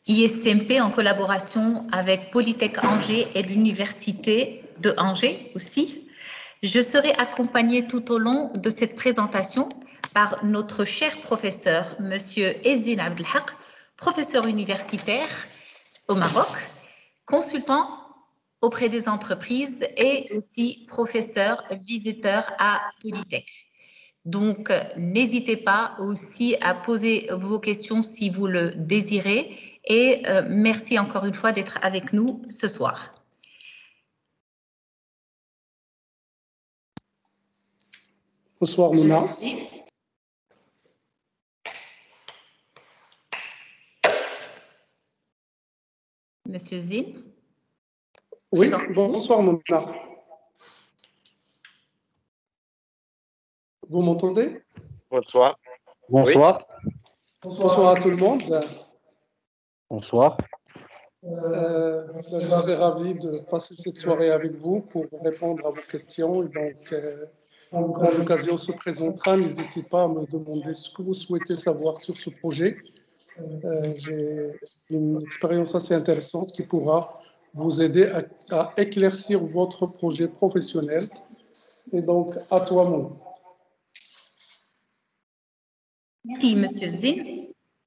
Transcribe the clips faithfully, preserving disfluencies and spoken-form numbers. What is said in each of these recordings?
I S M P en collaboration avec Polytech Angers et l'Université de Angers aussi. Je serai accompagnée tout au long de cette présentation par notre cher professeur, Monsieur Ezzine Abdelhak, professeur universitaire au Maroc, consultant auprès des entreprises et aussi professeur visiteur à Polytech. Donc, n'hésitez pas aussi à poser vos questions si vous le désirez. Et euh, merci encore une fois d'être avec nous ce soir. Bonsoir, Mouna. Monsieur Zine. Oui, bonsoir, Mouna. Vous m'entendez? Bonsoir. Bonsoir. Oui. Bonsoir à tout le monde. Bonsoir. Euh, je serais ravi de passer cette soirée avec vous pour répondre à vos questions. Et donc, euh, quand l'occasion se présentera, n'hésitez pas à me demander ce que vous souhaitez savoir sur ce projet. Euh, J'ai une expérience assez intéressante qui pourra vous aider à, à éclaircir votre projet professionnel. Et donc, à toi, mon. Merci, Monsieur Zine.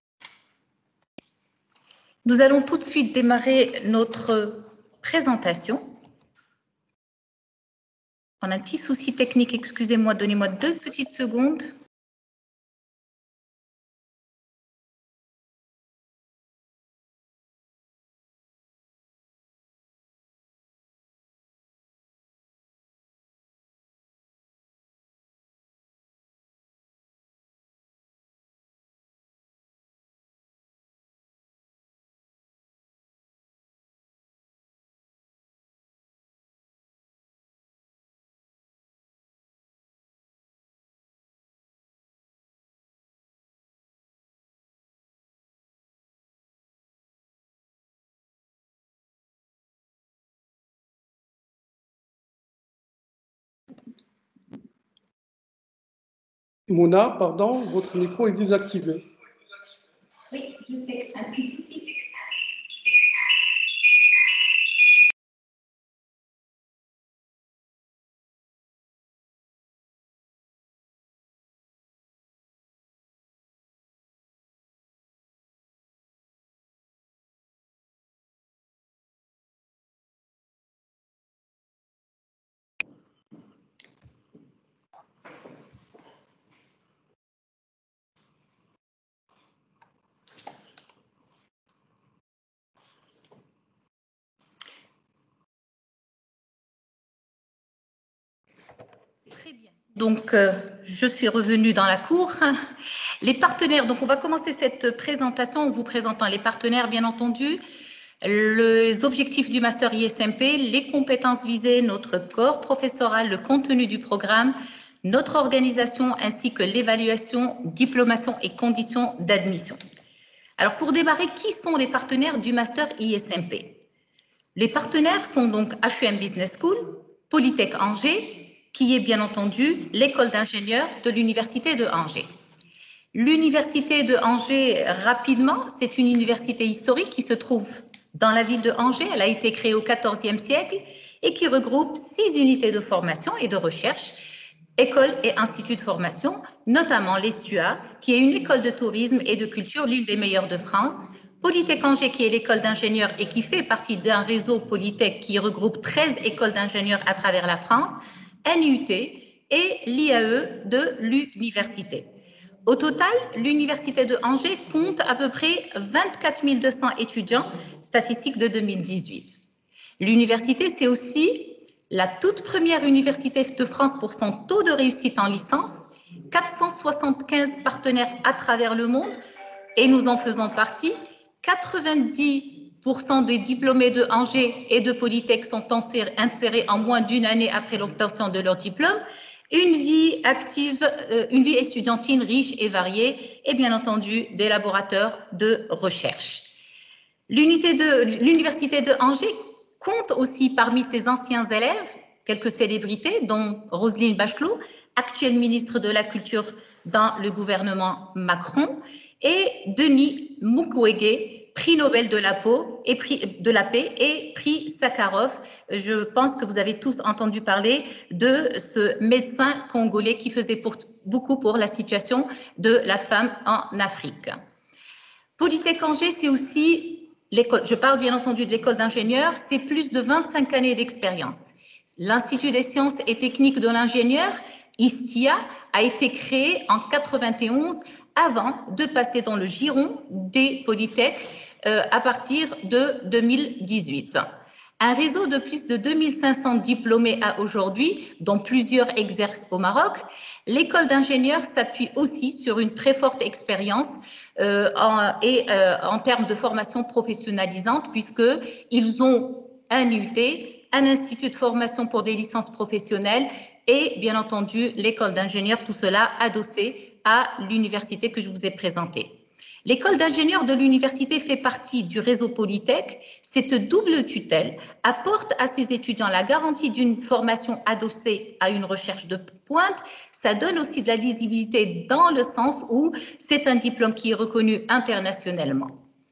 Nous allons tout de suite démarrer notre présentation. On a un petit souci technique, excusez-moi, donnez-moi deux petites secondes. Mouna, pardon, votre micro est désactivé. Oui, je sais, un petit souci. Très bien. Donc, euh, je suis revenue dans la cour. Les partenaires, donc on va commencer cette présentation en vous présentant les partenaires, bien entendu, les objectifs du Master I S M P, les compétences visées, notre corps professoral, le contenu du programme, notre organisation ainsi que l'évaluation, diplomation et conditions d'admission. Alors, pour démarrer, qui sont les partenaires du Master I S M P? Les partenaires sont donc H U M Business School, Polytech Angers, qui est bien entendu l'école d'ingénieurs de l'Université de Angers. L'Université de Angers, rapidement, c'est une université historique qui se trouve dans la ville de Angers. Elle a été créée au quatorzième siècle et qui regroupe six unités de formation et de recherche, écoles et instituts de formation, notamment l'E S T U A, qui est une école de tourisme et de culture, l'une des meilleures de France, Polytech Angers, qui est l'école d'ingénieurs et qui fait partie d'un réseau Polytech qui regroupe treize écoles d'ingénieurs à travers la France, N U T et l'I A E de l'université. Au total, l'Université de Angers compte à peu près vingt-quatre mille deux cents étudiants, statistiques de deux mille dix-huit. L'université, c'est aussi la toute première université de France pour son taux de réussite en licence, quatre cent soixante-quinze partenaires à travers le monde, et nous en faisons partie. quatre-vingt-dix pour cent des diplômés de Angers et de Polytech sont insérés en moins d'une année après l'obtention de leur diplôme. Une vie active, euh, une vie estudiantine riche et variée, et bien entendu des laboratoires de recherche. L'Université de, de Angers compte aussi parmi ses anciens élèves quelques célébrités, dont Roselyne Bachelot, actuelle ministre de la Culture dans le gouvernement Macron, et Denis Mukwege, prix Nobel de la, peau et prix de la paix et prix Sakharov. Je pense que vous avez tous entendu parler de ce médecin congolais qui faisait pour, beaucoup pour la situation de la femme en Afrique. Polytech Angers, c'est aussi l'école, je parle bien entendu de l'école d'ingénieurs, c'est plus de vingt-cinq années d'expérience. L'Institut des sciences et techniques de l'ingénieur, I S T I A, a été créé en quatre-vingt-onze avant de passer dans le giron des Polytech euh, à partir de deux mille dix-huit. Un réseau de plus de deux mille cinq cents diplômés à aujourd'hui, dont plusieurs exercent au Maroc. L'école d'ingénieurs s'appuie aussi sur une très forte expérience euh, en, et euh, en termes de formation professionnalisante, puisqu'ils ont un U T, un institut de formation pour des licences professionnelles et bien entendu l'école d'ingénieurs, tout cela adossé à l'université que je vous ai présentée. L'école d'ingénieurs de l'université fait partie du réseau Polytech. Cette double tutelle apporte à ses étudiants la garantie d'une formation adossée à une recherche de pointe. Ça donne aussi de la lisibilité dans le sens où c'est un diplôme qui est reconnu internationalement.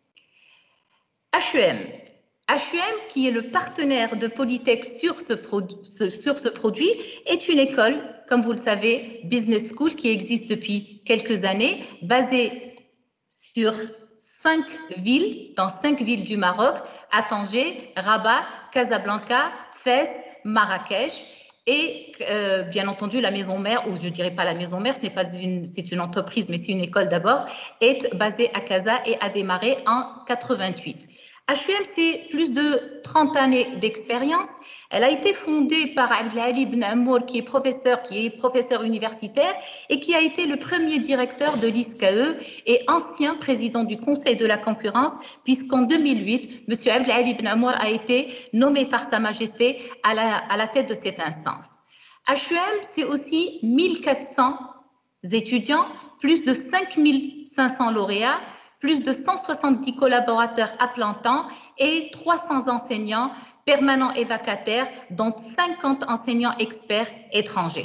H E M. H E M, qui est le partenaire de Polytech sur ce, ce, sur ce produit, est une école, comme vous le savez, business school, qui existe depuis quelques années, basée sur cinq villes, dans cinq villes du Maroc, à Tanger, Rabat, Casablanca, Fès, Marrakech, et euh, bien entendu la maison mère, ou je ne dirais pas la maison mère, ce n'est pas une, c'est une entreprise, mais c'est une école d'abord, est basée à Casa et a démarré en quatre-vingt-huit. H E M, c'est plus de trente années d'expérience. Elle a été fondée par Abdelali Ben Amour, qui est professeur, qui est professeur universitaire et qui a été le premier directeur de l'I S K E et ancien président du Conseil de la concurrence, puisqu'en deux mille huit, M. Abdelali Ben Amour a été nommé par Sa Majesté à la, à la tête de cette instance. H E M, c'est aussi mille quatre cents étudiants, plus de cinq mille cinq cents lauréats, plus de cent soixante-dix collaborateurs à plein temps et trois cents enseignants permanents et vacataires, dont cinquante enseignants experts étrangers.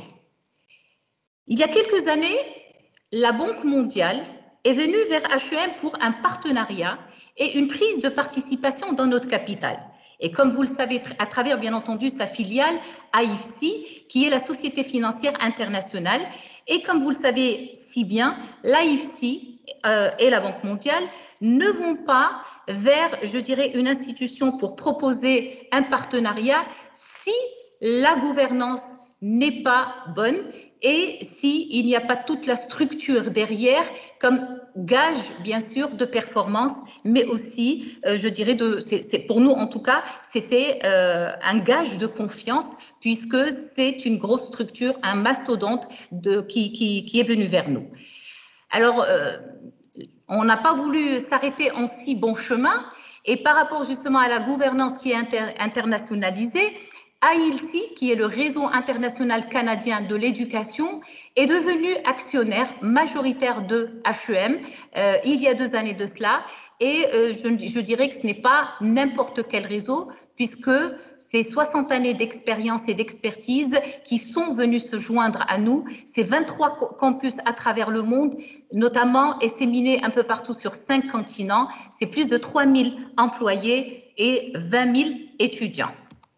Il y a quelques années, la Banque mondiale est venue vers H E M pour un partenariat et une prise de participation dans notre capitale. Et comme vous le savez, à travers bien entendu sa filiale I F C, qui est la Société financière internationale. Et comme vous le savez si bien, l'I F C euh, et la Banque mondiale ne vont pas vers, je dirais, une institution pour proposer un partenariat si la gouvernance n'est pas bonne et s'il n'y a pas toute la structure derrière comme gage, bien sûr, de performance, mais aussi, euh, je dirais, de, c'est, c'est, pour nous, en tout cas, c'était euh, un gage de confiance puisque c'est une grosse structure, un mastodonte de, qui, qui, qui est venu vers nous. Alors, euh, on n'a pas voulu s'arrêter en si bon chemin et par rapport justement à la gouvernance qui est inter, internationalisée, I L C, qui est le réseau international canadien de l'éducation, est devenu actionnaire majoritaire de H E M euh, il y a deux années de cela. Et euh, je, je dirais que ce n'est pas n'importe quel réseau, puisque c'est soixante années d'expérience et d'expertise qui sont venus se joindre à nous. C'est vingt-trois campus à travers le monde, notamment disséminés un peu partout sur cinq continents. C'est plus de trois mille employés et vingt mille étudiants.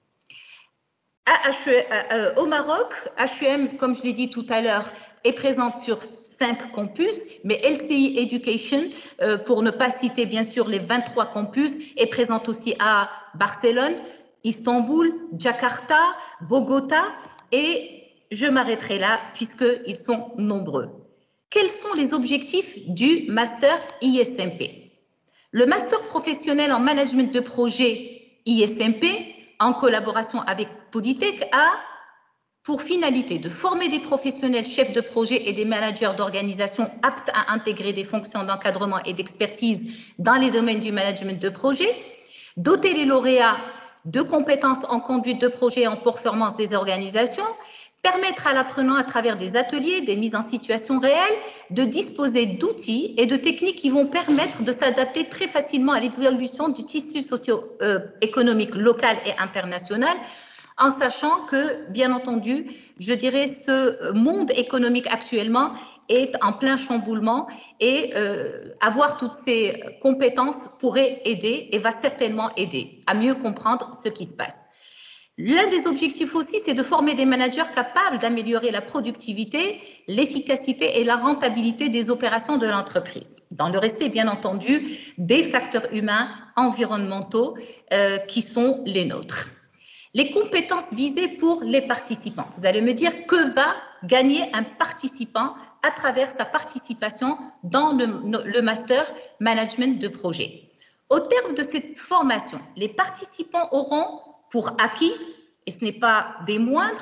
À H E M, euh, au Maroc, H E M, comme je l'ai dit tout à l'heure, est présente sur cinq campus, mais L C I Education, euh, pour ne pas citer bien sûr les vingt-trois campus, est présente aussi à Barcelone, Istanbul, Jakarta, Bogota, et je m'arrêterai là puisqu'ils sont nombreux. Quels sont les objectifs du Master I S M P? Le Master professionnel en management de projet I S M P, en collaboration avec Polytech, a pour finalité de former des professionnels chefs de projet et des managers d'organisation aptes à intégrer des fonctions d'encadrement et d'expertise dans les domaines du management de projet, doter les lauréats de compétences en conduite de projet et en performance des organisations, permettre à l'apprenant, à travers des ateliers, des mises en situation réelles, de disposer d'outils et de techniques qui vont permettre de s'adapter très facilement à l'évolution du tissu socio-économique local et international, en sachant que, bien entendu, je dirais, ce monde économique actuellement, est en plein chamboulement et euh, avoir toutes ces compétences pourrait aider et va certainement aider à mieux comprendre ce qui se passe. L'un des objectifs aussi, c'est de former des managers capables d'améliorer la productivité, l'efficacité et la rentabilité des opérations de l'entreprise, dans le respect, bien entendu, des facteurs humains, environnementaux euh, qui sont les nôtres. Les compétences visées pour les participants. Vous allez me dire que va gagner un participant à travers sa participation dans le, le Master Management de projet. Au terme de cette formation, les participants auront pour acquis, et ce n'est pas des moindres,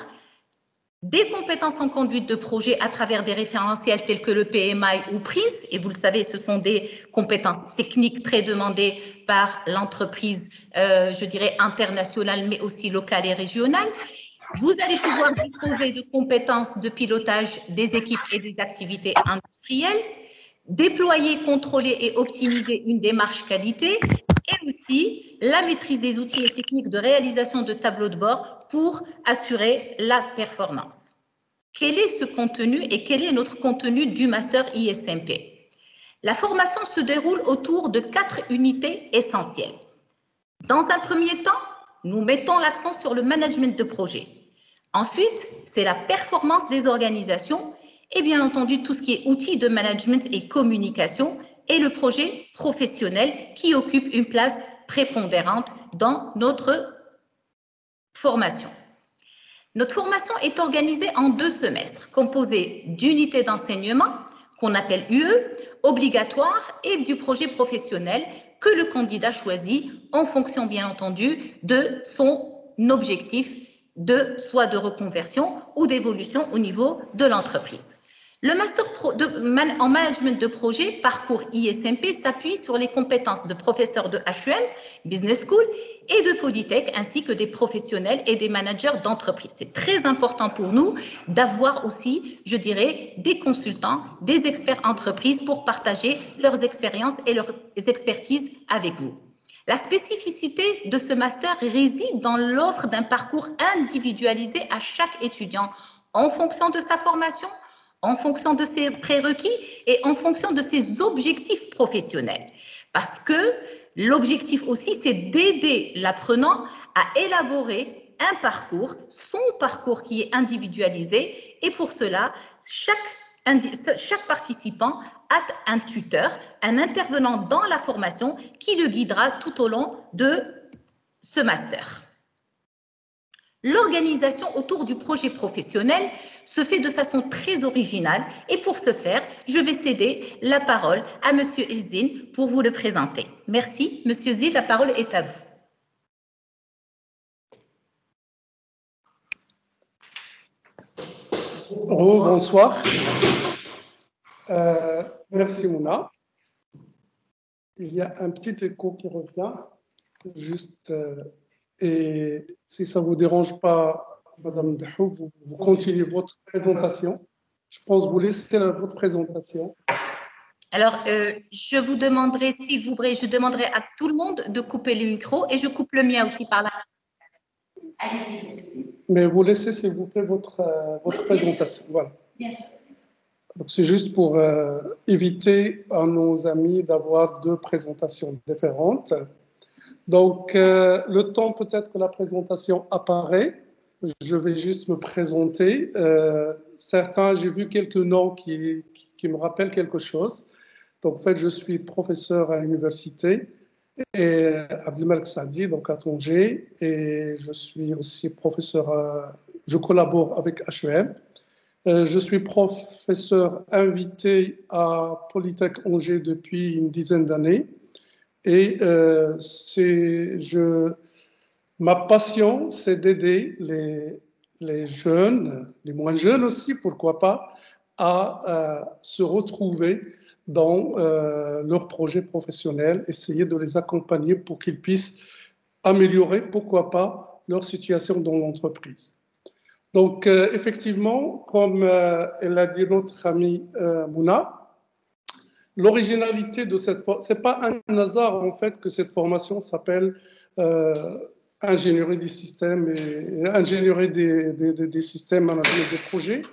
des compétences en conduite de projet à travers des référentiels tels que le P M I ou P R I S, et vous le savez, ce sont des compétences techniques très demandées par l'entreprise, euh, je dirais, internationale, mais aussi locale et régionale. Vous allez pouvoir disposer de compétences de pilotage des équipes et des activités industrielles, déployer, contrôler et optimiser une démarche qualité, et aussi la maîtrise des outils et techniques de réalisation de tableaux de bord pour assurer la performance. Quel est ce contenu et quel est notre contenu du Master I S M P? La formation se déroule autour de quatre unités essentielles. Dans un premier temps, nous mettons l'accent sur le management de projet. Ensuite, c'est la performance des organisations et bien entendu tout ce qui est outils de management et communication et le projet professionnel qui occupe une place prépondérante dans notre formation. Notre formation est organisée en deux semestres, composés d'unités d'enseignement qu'on appelle U E, obligatoire, et du projet professionnel que le candidat choisit en fonction, bien entendu, de son objectif de soit de reconversion ou d'évolution au niveau de l'entreprise. Le Master Pro de, man, en management de projet, parcours I S M P, s'appuie sur les compétences de professeurs de H E M, Business School, et de Polytech, ainsi que des professionnels et des managers d'entreprise. C'est très important pour nous d'avoir aussi, je dirais, des consultants, des experts entreprises pour partager leurs expériences et leurs expertises avec vous. La spécificité de ce master réside dans l'offre d'un parcours individualisé à chaque étudiant en fonction de sa formation, en fonction de ses prérequis et en fonction de ses objectifs professionnels. Parce que l'objectif aussi, c'est d'aider l'apprenant à élaborer un parcours, son parcours qui est individualisé, et pour cela, chaque, chaque participant a un tuteur, un intervenant dans la formation qui le guidera tout au long de ce master. L'organisation autour du projet professionnel se fait de façon très originale et pour ce faire, je vais céder la parole à Monsieur Izzin pour vous le présenter. Merci. Monsieur Izzin, la parole est à vous. Oh, bonsoir. Euh, merci Mouna. Il y a un petit écho qui revient. Juste, euh, et si ça ne vous dérange pas, Madame Dahou, vous, vous continuez votre présentation. Je pense vous laisser la, votre présentation. Alors, euh, je vous demanderai, s'il vous plaît, je demanderai à tout le monde de couper le micro et je coupe le mien aussi par là. Allez-y. Mais vous laissez, s'il vous plaît, votre, euh, votre oui, présentation. Voilà. Bien sûr. Donc, c'est juste pour euh, éviter à nos amis d'avoir deux présentations différentes. Donc, euh, le temps peut-être que la présentation apparaît, je vais juste me présenter. Euh, certains, j'ai vu quelques noms qui, qui, qui me rappellent quelque chose. Donc, en fait, je suis professeur à l'université et Abdelmalek Saadi, donc à Tanger, et je suis aussi professeur, à, je collabore avec H E M. Euh, je suis professeur invité à Polytech Angers depuis une dizaine d'années. Et euh, c'est, je, ma passion, c'est d'aider les, les jeunes, les moins jeunes aussi, pourquoi pas, à euh, se retrouver dans euh, leur projet professionnel, essayer de les accompagner pour qu'ils puissent améliorer, pourquoi pas, leur situation dans l'entreprise. Donc, euh, effectivement, comme euh, elle a dit notre amie euh, Mouna, l'originalité de cette formation, ce n'est pas un hasard en fait que cette formation s'appelle euh, ingénierie des systèmes et ingénierie des, des, des, des systèmes, management des projets.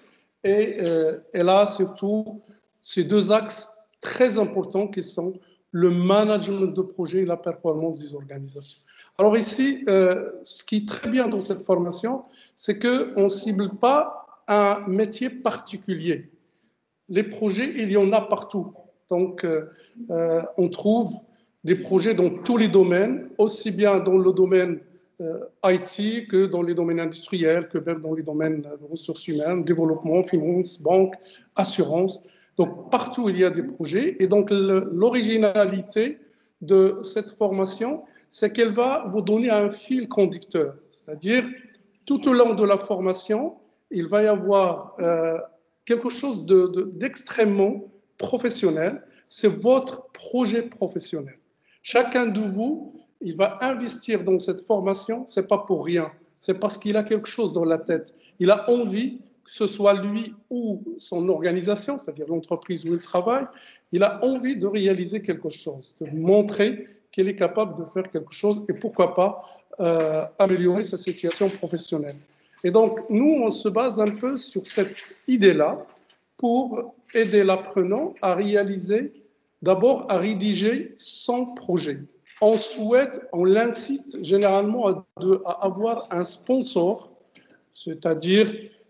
Et euh, elle a surtout ces deux axes très importants qui sont le management de projet et la performance des organisations. Alors ici, euh, ce qui est très bien dans cette formation, c'est qu'on ne cible pas un métier particulier. Les projets, il y en a partout. Donc, euh, euh, on trouve des projets dans tous les domaines, aussi bien dans le domaine euh, I T que dans les domaines industriels, que même dans les domaines de ressources humaines, développement, finance, banque, assurance. Donc, partout, il y a des projets. Et donc, l'originalité de cette formation, c'est qu'elle va vous donner un fil conducteur. C'est-à-dire, tout au long de la formation, il va y avoir euh, quelque chose de, de, d'extrêmement professionnel. C'est votre projet professionnel. Chacun de vous, il va investir dans cette formation, c'est pas pour rien. C'est parce qu'il a quelque chose dans la tête. Il a envie, que ce soit lui ou son organisation, c'est-à-dire l'entreprise où il travaille, il a envie de réaliser quelque chose, de montrer qu'il est capable de faire quelque chose et pourquoi pas euh, améliorer sa situation professionnelle. Et donc, nous, on se base un peu sur cette idée-là pour aider l'apprenant à réaliser, d'abord à rédiger son projet. On souhaite, on l'incite généralement à, de, à avoir un sponsor, c'est-à-dire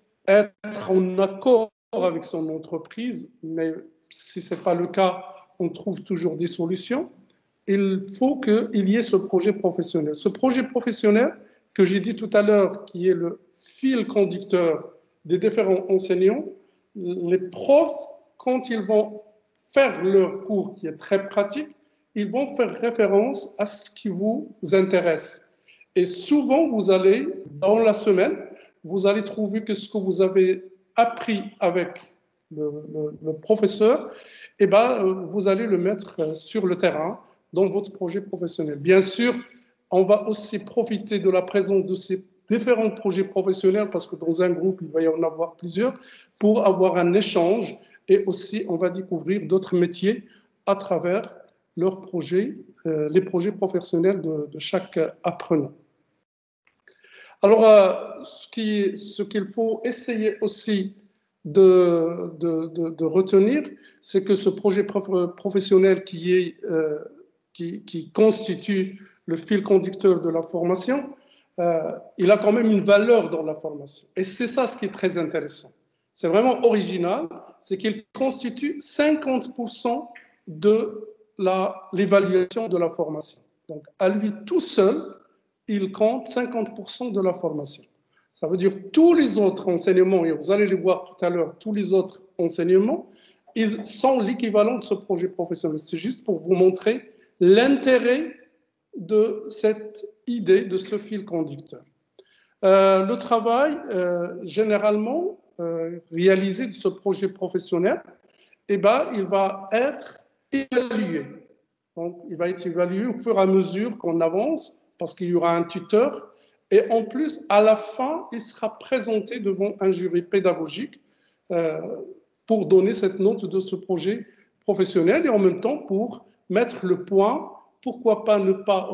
être en accord avec son entreprise, mais si ce n'est pas le cas, on trouve toujours des solutions. Il faut qu'il y ait ce projet professionnel. Ce projet professionnel, que j'ai dit tout à l'heure, qui est le fil conducteur des différents enseignants, les profs, quand ils vont faire leur cours qui est très pratique, ils vont faire référence à ce qui vous intéresse. Et souvent, vous allez, dans la semaine, vous allez trouver que ce que vous avez appris avec le, le, le professeur, eh ben, vous allez le mettre sur le terrain dans votre projet professionnel. Bien sûr, on va aussi profiter de la présence de ces différents projets professionnels parce que dans un groupe, il va y en avoir plusieurs pour avoir un échange et aussi on va découvrir d'autres métiers à travers leurs projets, euh, les projets professionnels de, de chaque apprenant. Alors, euh, ce qu'il ce qu'il faut essayer aussi de, de, de, de retenir, c'est que ce projet prof, professionnel qui, est, euh, qui, qui constitue le fil conducteur de la formation, euh, il a quand même une valeur dans la formation. Et c'est ça ce qui est très intéressant. C'est vraiment original, c'est qu'il constitue cinquante pour cent de l'évaluation de la formation. Donc, à lui tout seul, il compte cinquante pour cent de la formation. Ça veut dire que tous les autres enseignements, et vous allez les voir tout à l'heure, tous les autres enseignements, ils sont l'équivalent de ce projet professionnel. C'est juste pour vous montrer l'intérêt de cette idée, de ce fil conducteur. Euh, le travail, euh, généralement, euh, réalisé de ce projet professionnel, eh ben, il va être évalué. Donc, il va être évalué au fur et à mesure qu'on avance, parce qu'il y aura un tuteur. Et en plus, à la fin, il sera présenté devant un jury pédagogique euh, pour donner cette note de ce projet professionnel et en même temps pour mettre le point, pourquoi pas ne pas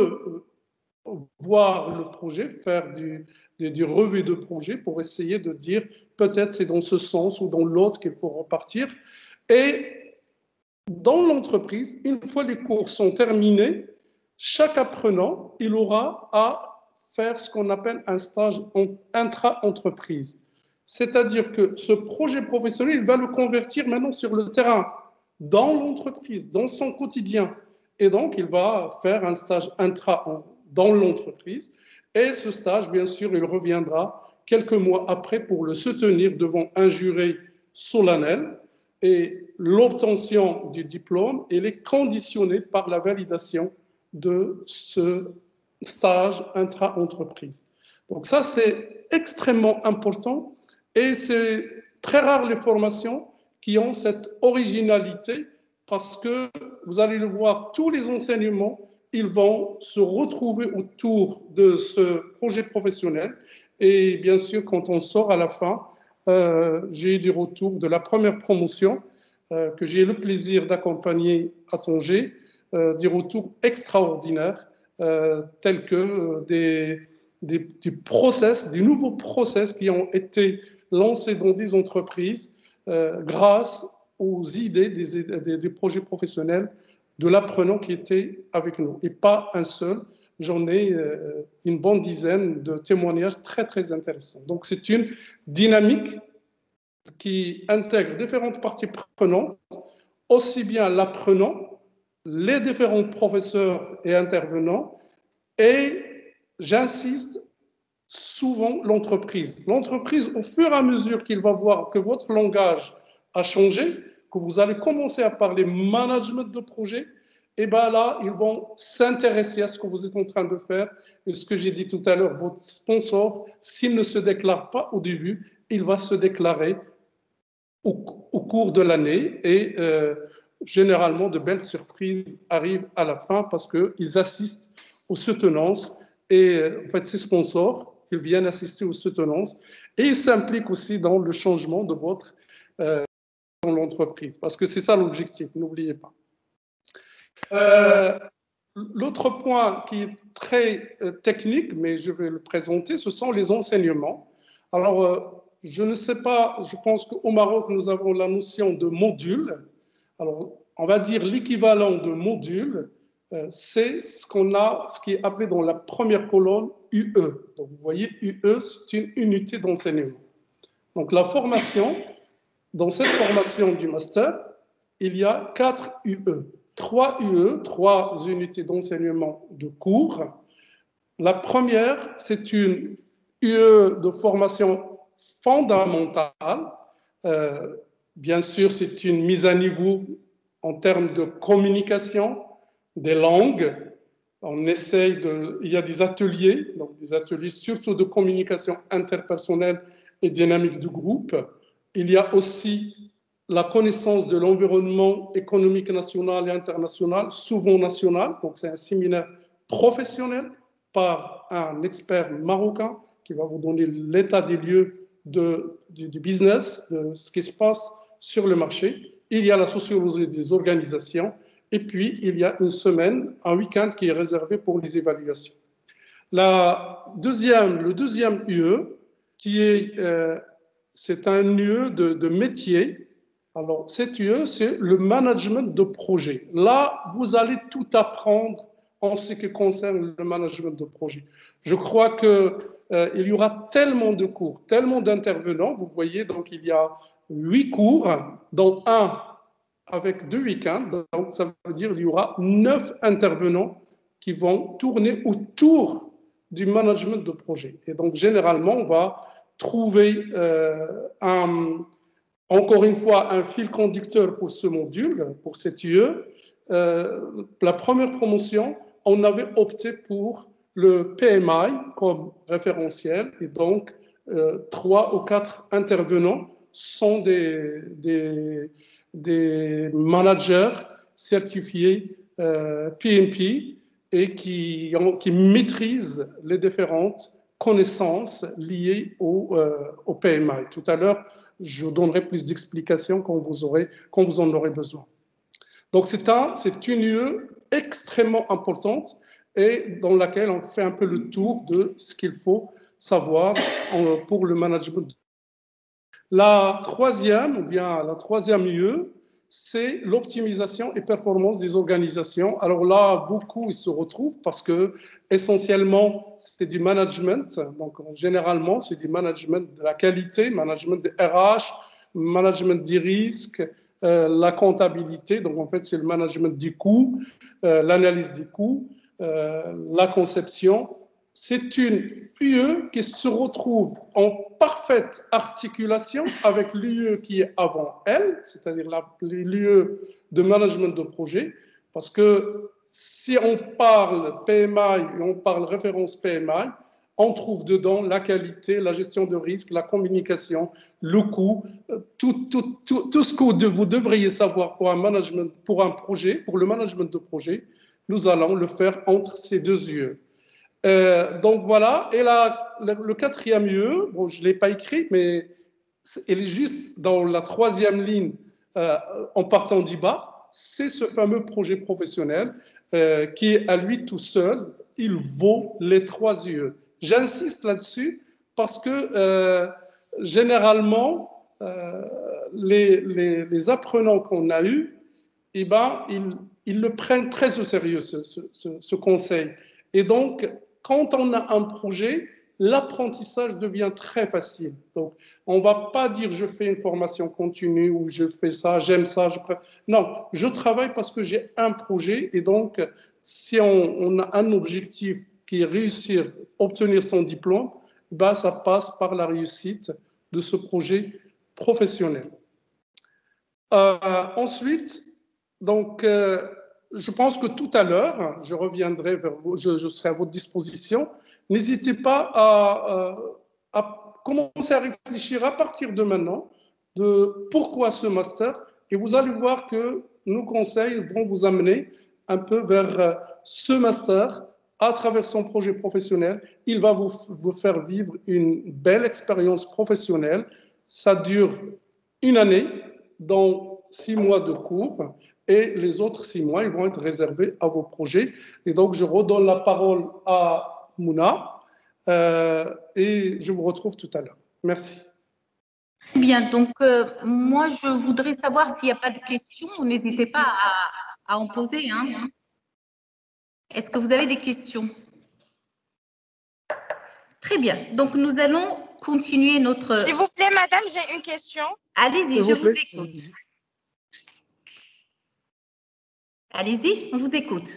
revoir le projet, faire du, du, du revue de projet pour essayer de dire peut-être c'est dans ce sens ou dans l'autre qu'il faut repartir. Et dans l'entreprise, une fois les cours sont terminés, chaque apprenant, il aura à faire ce qu'on appelle un stage intra-entreprise. C'est-à-dire que ce projet professionnel, il va le convertir maintenant sur le terrain, dans l'entreprise, dans son quotidien. Et donc, il va faire un stage intra dans l'entreprise. Et ce stage, bien sûr, il reviendra quelques mois après pour le soutenir devant un jury solennel. Et l'obtention du diplôme, elle est conditionnée par la validation de ce stage intra-entreprise. Donc ça, c'est extrêmement important et c'est très rare les formations qui ont cette originalité parce que vous allez le voir, tous les enseignements, ils vont se retrouver autour de ce projet professionnel et bien sûr, quand on sort à la fin, euh, j'ai eu des retours de la première promotion euh, que j'ai le plaisir d'accompagner à Tanger, euh, des retours extraordinaires euh, tels que euh, des, des, des process, des nouveaux process qui ont été lancé dans des entreprises euh, grâce aux idées des, des, des projets professionnels de l'apprenant qui était avec nous. Et pas un seul, j'en ai euh, une bonne dizaine de témoignages très, très intéressants. Donc, c'est une dynamique qui intègre différentes parties prenantes, aussi bien l'apprenant, les différents professeurs et intervenants, et j'insiste, souvent l'entreprise. L'entreprise, au fur et à mesure qu'il va voir que votre langage a changé, que vous allez commencer à parler management de projet, et bien là, ils vont s'intéresser à ce que vous êtes en train de faire. Et ce que j'ai dit tout à l'heure, votre sponsor, s'il ne se déclare pas au début, il va se déclarer au, au cours de l'année. Et euh, généralement, de belles surprises arrivent à la fin parce qu'ils assistent aux soutenances. Et en fait, ces sponsors, ils viennent assister aux soutenances et ils s'impliquent aussi dans le changement de votre euh, dans l'entreprise. Parce que c'est ça l'objectif, n'oubliez pas. Euh, L'autre point qui est très euh, technique, mais je vais le présenter, ce sont les enseignements. Alors, euh, je ne sais pas, je pense qu'au Maroc, nous avons la notion de module. Alors, on va dire l'équivalent de module, euh, c'est ce qu'on a, ce qui est appelé dans la première colonne U E. Donc, vous voyez, U E, c'est une unité d'enseignement. Donc, la formation, dans cette formation du master, il y a quatre U E. Trois U E, trois unités d'enseignement de cours. La première, c'est une U E de formation fondamentale. Euh, bien sûr, c'est une mise à niveau en termes de communication, des langues. On essaye de... Il y a des ateliers, donc des ateliers surtout de communication interpersonnelle et dynamique du groupe. Il y a aussi la connaissance de l'environnement économique national et international, souvent national. Donc, c'est un séminaire professionnel par un expert marocain qui va vous donner l'état des lieux de, du, du business, de ce qui se passe sur le marché. Il y a la sociologie des organisations. Et puis, il y a une semaine, un week-end qui est réservé pour les évaluations. La deuxième, le deuxième U E, qui est, euh, c'est un U E de, de métier. Alors, cet U E, c'est le management de projet. Là, vous allez tout apprendre en ce qui concerne le management de projet. Je crois qu'il euh, y aura tellement de cours, tellement d'intervenants. Vous voyez, donc il y a huit cours, dont un avec deux week-ends. Donc, ça veut dire qu'il y aura neuf intervenants qui vont tourner autour du management de projet. Et donc, généralement, on va trouver euh, un, encore une fois un fil conducteur pour ce module, pour cet U E. Euh, la première promotion, on avait opté pour le P M I comme référentiel, et donc euh, trois ou quatre intervenants sont des, des, des managers certifiés euh, P M P et qui, ont, qui maîtrisent les différentes connaissances liées au, euh, au P M I. Tout à l'heure, je vous donnerai plus d'explications quand vous, aurez, quand vous en aurez besoin. Donc, c'est un, c'est une U E extrêmement importante et dans laquelle on fait un peu le tour de ce qu'il faut savoir pour le management. La troisième, ou bien la troisième U E, c'est l'optimisation et performance des organisations. Alors là, beaucoup ils se retrouvent parce que essentiellement, c'est du management. Donc, généralement, c'est du management de la qualité, management des R H, management des risques, euh, la comptabilité. Donc, en fait, c'est le management du coût, euh, l'analyse des coûts, euh, la conception. C'est une U E qui se retrouve en parfaite articulation avec l'U E qui est avant elle, c'est-à-dire l'U E de management de projet, parce que si on parle P M I et on parle référence P M I, on trouve dedans la qualité, la gestion de risque, la communication, le coût, tout, tout, tout, tout ce que vous devriez savoir pour un, management, pour un projet, pour le management de projet, nous allons le faire entre ces deux U E. Euh, donc voilà, et là, le, le quatrième U E, bon, je ne l'ai pas écrit, mais elle est juste dans la troisième ligne euh, en partant du bas, c'est ce fameux projet professionnel euh, qui est à lui tout seul, il vaut les trois U E. J'insiste là-dessus parce que euh, généralement, euh, les, les, les apprenants qu'on a eus, eh ben, ils, ils le prennent très au sérieux, ce, ce, ce, ce conseil. Et donc, quand on a un projet, l'apprentissage devient très facile. Donc, on ne va pas dire je fais une formation continue ou je fais ça, j'aime ça. Je préfère... Non, je travaille parce que j'ai un projet et donc, si on, on a un objectif qui est réussir, obtenir son diplôme, ben, ça passe par la réussite de ce projet professionnel. Euh, ensuite, donc, euh, je pense que tout à l'heure, je reviendrai vers vous, je, je serai à votre disposition. N'hésitez pas à, à, à commencer à réfléchir à partir de maintenant de pourquoi ce master, et vous allez voir que nos conseils vont vous amener un peu vers ce master à travers son projet professionnel. Il va vous, vous faire vivre une belle expérience professionnelle. Ça dure une année, dont six mois de cours, et les autres six mois, ils vont être réservés à vos projets. Et donc, je redonne la parole à Mouna, euh, et je vous retrouve tout à l'heure. Merci. Bien, donc euh, moi, je voudrais savoir s'il n'y a pas de questions. N'hésitez pas à, à en poser. Hein. Est-ce que vous avez des questions? Très bien, donc nous allons continuer notre... S'il vous plaît, madame, j'ai une question. Allez-y, je vous écoute. Allez-y, on vous écoute.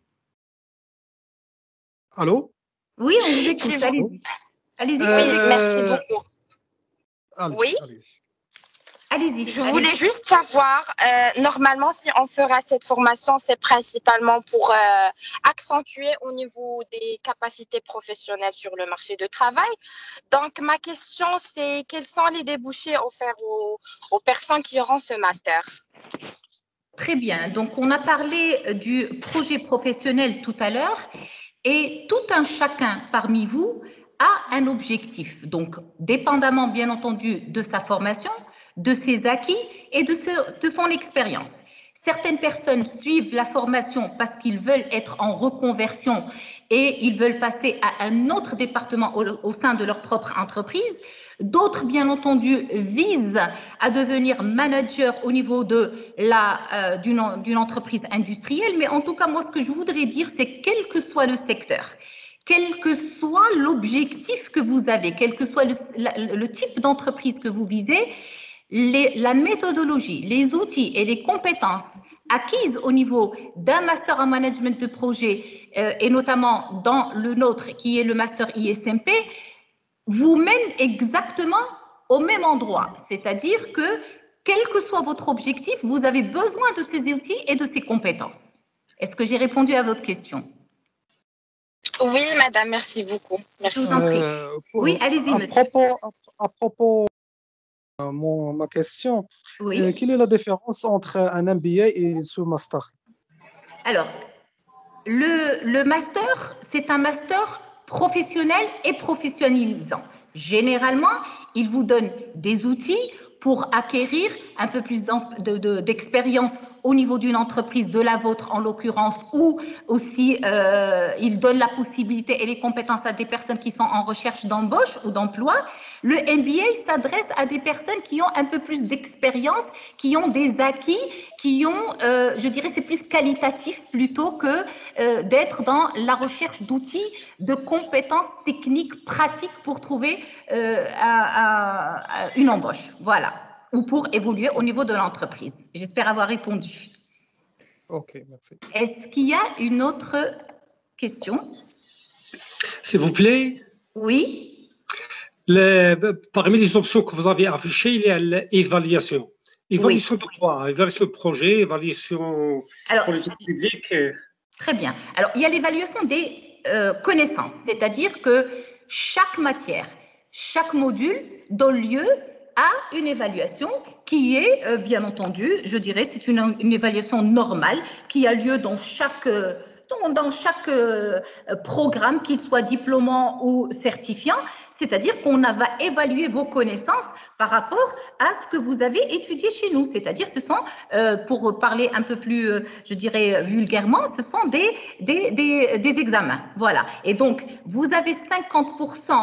Allô? Oui, on vous écoute, Si vous... allez-y. Allez-y. Oui, euh... merci beaucoup. Allez, oui allez. Allez-y. Je allez voulais juste savoir, euh, normalement, si on fera cette formation, c'est principalement pour euh, accentuer au niveau des capacités professionnelles sur le marché du travail. Donc, ma question, c'est quels sont les débouchés offerts aux, aux personnes qui auront ce master? Très bien. Donc, on a parlé du projet professionnel tout à l'heure et tout un chacun parmi vous a un objectif. Donc, dépendamment, bien entendu, de sa formation, de ses acquis et de, ce, de son expérience. Certaines personnes suivent la formation parce qu'ils veulent être en reconversion et ils veulent passer à un autre département au, au sein de leur propre entreprise. D'autres, bien entendu, visent à devenir manager au niveau de la, euh, d'une, d'une entreprise industrielle. Mais en tout cas, moi, ce que je voudrais dire, c'est quel que soit le secteur, quel que soit l'objectif que vous avez, quel que soit le, la, le type d'entreprise que vous visez, les, la méthodologie, les outils et les compétences acquises au niveau d'un master en management de projet, euh, et notamment dans le nôtre, qui est le master I S M P, vous mène exactement au même endroit. C'est-à-dire que, quel que soit votre objectif, vous avez besoin de ces outils et de ces compétences. Est-ce que j'ai répondu à votre question? Oui, madame, merci beaucoup. Merci. Je vous en prie. Euh, oui, allez-y, monsieur. Propos, à, à propos de mon, ma question, oui. euh, quelle est la différence entre un M B A et ce master? Alors, le, le master, c'est un master professionnel et professionnalisant. Généralement, il vous donne des outils pour acquérir un peu plus de, de, d'expérience au niveau d'une entreprise, de la vôtre en l'occurrence, ou aussi euh, il donne la possibilité et les compétences à des personnes qui sont en recherche d'embauche ou d'emploi. Le M B A s'adresse à des personnes qui ont un peu plus d'expérience, qui ont des acquis, qui ont, euh, je dirais, c'est plus qualitatif plutôt que euh, d'être dans la recherche d'outils, de compétences techniques, pratiques pour trouver euh, un, un, une embauche. Voilà. Ou pour évoluer au niveau de l'entreprise. J'espère avoir répondu. Ok, merci. Est-ce qu'il y a une autre question? S'il vous plaît. Oui. Les, parmi les options que vous avez affichées, il y a l'évaluation. Évaluation oui. de quoi? Évaluation de projet, évaluation Alors, politique publique. Très bien. Alors, il y a l'évaluation des euh, connaissances, c'est-à-dire que chaque matière, chaque module donne lieu à une évaluation qui est, euh, bien entendu, je dirais, c'est une, une évaluation normale qui a lieu dans chaque, euh, dans, dans chaque euh, programme, qu'il soit diplômant ou certifiant, c'est-à-dire qu'on va évaluer vos connaissances par rapport à ce que vous avez étudié chez nous. C'est-à-dire, ce sont, euh, pour parler un peu plus, euh, je dirais, vulgairement, ce sont des, des, des, des examens. Voilà. Et donc, vous avez cinquante pour cent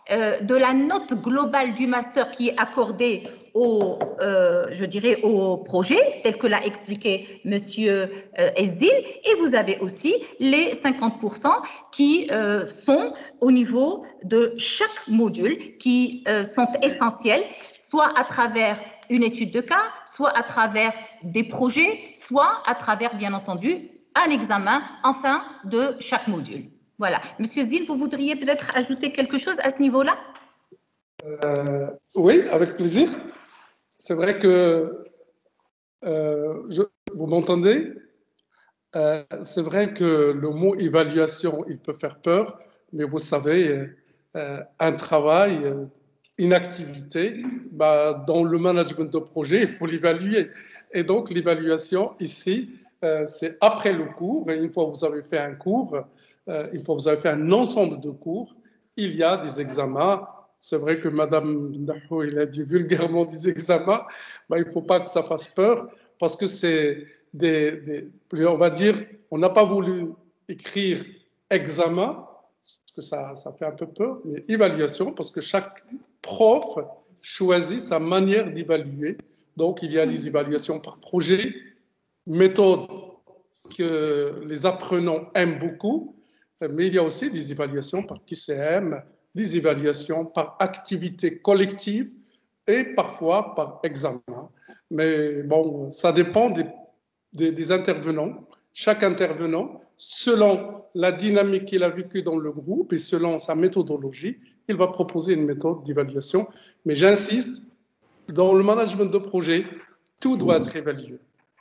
euh, de la note globale du master qui est accordée au, euh, je dirais, au projet, tel que l'a expliqué Monsieur euh, Ezdil, et vous avez aussi les cinquante pour cent qui euh, sont au niveau de chaque module, qui euh, sont essentiels, soit à travers une étude de cas, soit à travers des projets, soit à travers, bien entendu, un examen en fin de chaque module. Voilà. Monsieur Zil, vous voudriez peut-être ajouter quelque chose à ce niveau-là? euh, Oui, avec plaisir. C'est vrai que euh, je, vous m'entendez? euh, C'est vrai que le mot évaluation, il peut faire peur, mais vous savez, euh, un travail, euh, une activité, bah, dans le management de projet, il faut l'évaluer. Et donc, l'évaluation ici, euh, c'est après le cours, et une fois que vous avez fait un cours, euh, une fois que vous avez fait un ensemble de cours, il y a des examens. C'est vrai que Madame Daho, il a dit vulgairement des examens, bah, il ne faut pas que ça fasse peur, parce que c'est des, des, on va dire, on n'a pas voulu écrire examen, parce que ça, ça fait un peu peur, mais évaluation, parce que chaque prof choisit sa manière d'évaluer. Donc, il y a des évaluations par projet, méthode que les apprenants aiment beaucoup, mais il y a aussi des évaluations par Q C M, des évaluations par activité collective et parfois par examen. Mais bon, ça dépend des, des, des intervenants. Chaque intervenant, selon la dynamique qu'il a vécue dans le groupe et selon sa méthodologie, il va proposer une méthode d'évaluation. Mais j'insiste, dans le management de projet, tout doit être évalué.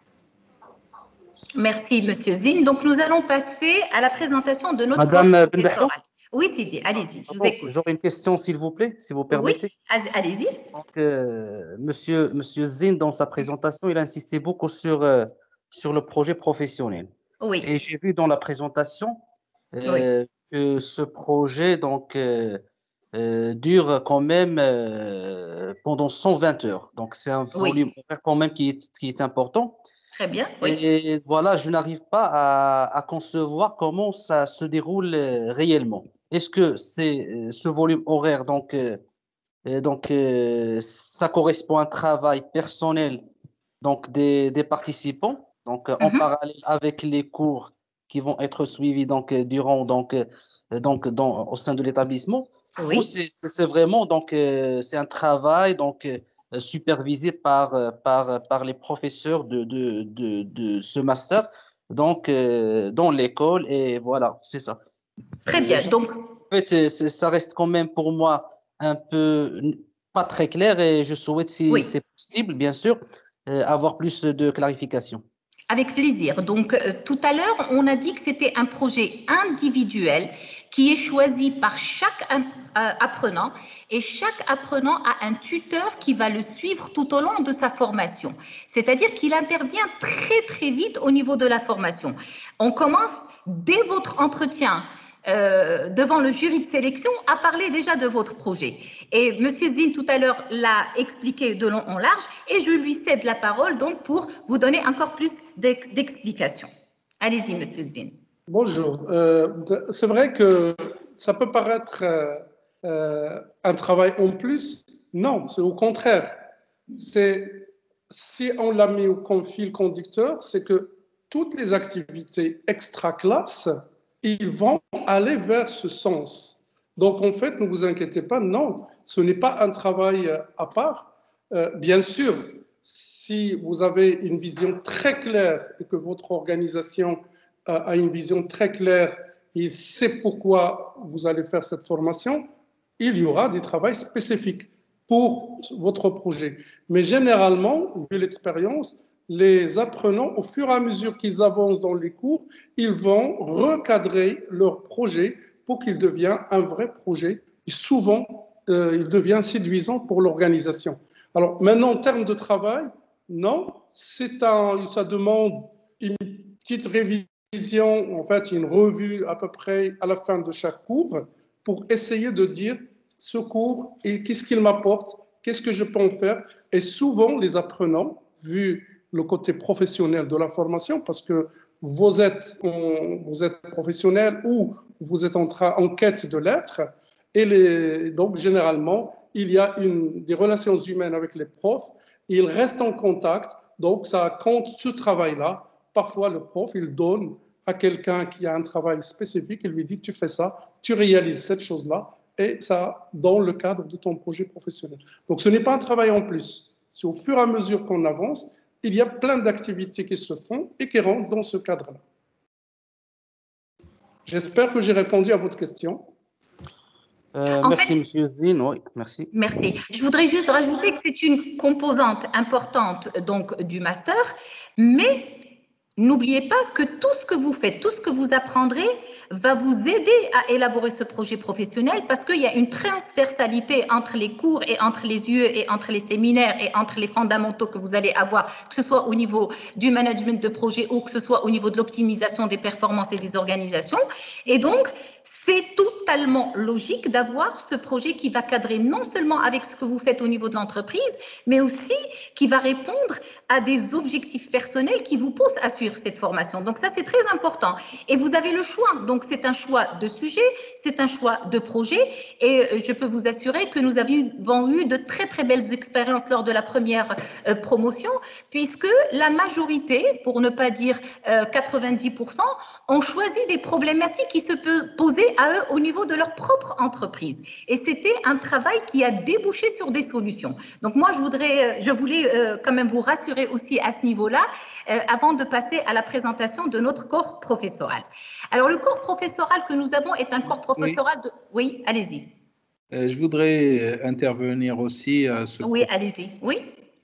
Merci, Monsieur Zine. Donc, nous allons passer à la présentation de notre Madame professeur. Oui, Sidi, allez-y, je vous écoute. J'aurais une question, s'il vous plaît, si vous permettez. Oui, allez-y. Donc, euh, monsieur, monsieur Zine, dans sa présentation, il a insisté beaucoup sur, euh, sur le projet professionnel. Oui. Et j'ai vu dans la présentation euh, oui. que ce projet donc, euh, euh, dure quand même euh, pendant cent vingt heures. Donc, c'est un volume oui. quand même qui est, qui est important. Très bien, oui. Et voilà, je n'arrive pas à, à concevoir comment ça se déroule réellement. Est-ce que c'est ce volume horaire, donc, euh, donc euh, ça correspond à un travail personnel donc des, des participants, donc mm-hmm. en parallèle avec les cours qui vont être suivis donc durant donc donc dans, au sein de l'établissement, oui. ou c'est vraiment donc euh, c'est un travail donc euh, supervisé par par par les professeurs de de de, de ce master donc euh, dans l'école, et voilà, c'est ça. Très bien. Donc en fait, ça reste quand même pour moi un peu pas très clair, et je souhaite, si oui. c'est possible, bien sûr, euh, avoir plus de clarification. Avec plaisir. Donc, euh, tout à l'heure, on a dit que c'était un projet individuel qui est choisi par chaque euh, apprenant, et chaque apprenant a un tuteur qui va le suivre tout au long de sa formation. C'est-à-dire qu'il intervient très, très vite au niveau de la formation. On commence dès votre entretien Euh, devant le jury de sélection à parler déjà de votre projet. Et M. Zine, tout à l'heure, l'a expliqué de long en large, et je lui cède la parole donc pour vous donner encore plus d'explications. Allez-y, M. Zine. Bonjour. Euh, c'est vrai que ça peut paraître euh, euh, un travail en plus. Non, c'est au contraire. C'est, si on l'a mis au fil conducteur, c'est que toutes les activités extra-classe, ils vont aller vers ce sens. Donc, en fait, ne vous inquiétez pas, non, ce n'est pas un travail à part. Euh, bien sûr, si vous avez une vision très claire et que votre organisation euh, a une vision très claire, il sait pourquoi vous allez faire cette formation, il y aura des travails spécifiques pour votre projet. Mais généralement, vu l'expérience, les apprenants, au fur et à mesure qu'ils avancent dans les cours, ils vont recadrer leur projet pour qu'il devienne un vrai projet. Et souvent, euh, il devient séduisant pour l'organisation. Alors maintenant, en termes de travail, non, c'est un, ça demande une petite révision, en fait, une revue à peu près à la fin de chaque cours, pour essayer de dire ce cours et qu'est-ce qu'il m'apporte, qu'est-ce que je peux en faire. Et souvent, les apprenants, vu le côté professionnel de la formation, parce que vous êtes, vous êtes professionnel ou vous êtes en, en quête de l'être, Et les, donc, généralement, il y a une, des relations humaines avec les profs, ils restent en contact, donc ça compte ce travail-là. Parfois, le prof, il donne à quelqu'un qui a un travail spécifique, il lui dit, tu fais ça, tu réalises cette chose-là, et ça dans le cadre de ton projet professionnel. Donc, ce n'est pas un travail en plus. C'est au fur et à mesure qu'on avance, il y a plein d'activités qui se font et qui rentrent dans ce cadre-là. J'espère que j'ai répondu à votre question. Euh, En merci, fait, Monsieur Zine. Oui, merci. Merci. Je voudrais juste rajouter que c'est une composante importante donc du master, mais n'oubliez pas que tout ce que vous faites, tout ce que vous apprendrez va vous aider à élaborer ce projet professionnel parce qu'il y a une transversalité entre les cours et entre les U E et entre les séminaires et entre les fondamentaux que vous allez avoir, que ce soit au niveau du management de projet ou que ce soit au niveau de l'optimisation des performances et des organisations. Et donc, c'est totalement logique d'avoir ce projet qui va cadrer non seulement avec ce que vous faites au niveau de l'entreprise, mais aussi qui va répondre à des objectifs personnels qui vous poussent à suivre cette formation. Donc ça, c'est très important. Et vous avez le choix. Donc c'est un choix de sujet, c'est un choix de projet. Et je peux vous assurer que nous avons eu de très, très belles expériences lors de la première euh, promotion, puisque la majorité, pour ne pas dire euh, quatre-vingt-dix pour cent, ont choisi des problématiques qui se posaient à eux au niveau de leur propre entreprise. Et c'était un travail qui a débouché sur des solutions. Donc moi, je, voudrais, je voulais euh, quand même vous rassurer aussi à ce niveau-là, euh, avant de passer à la présentation de notre corps professoral. Alors le corps professoral que nous avons est un corps professoral de... Oui, allez-y. Euh, je voudrais intervenir aussi à ce Oui, allez-y. Oui.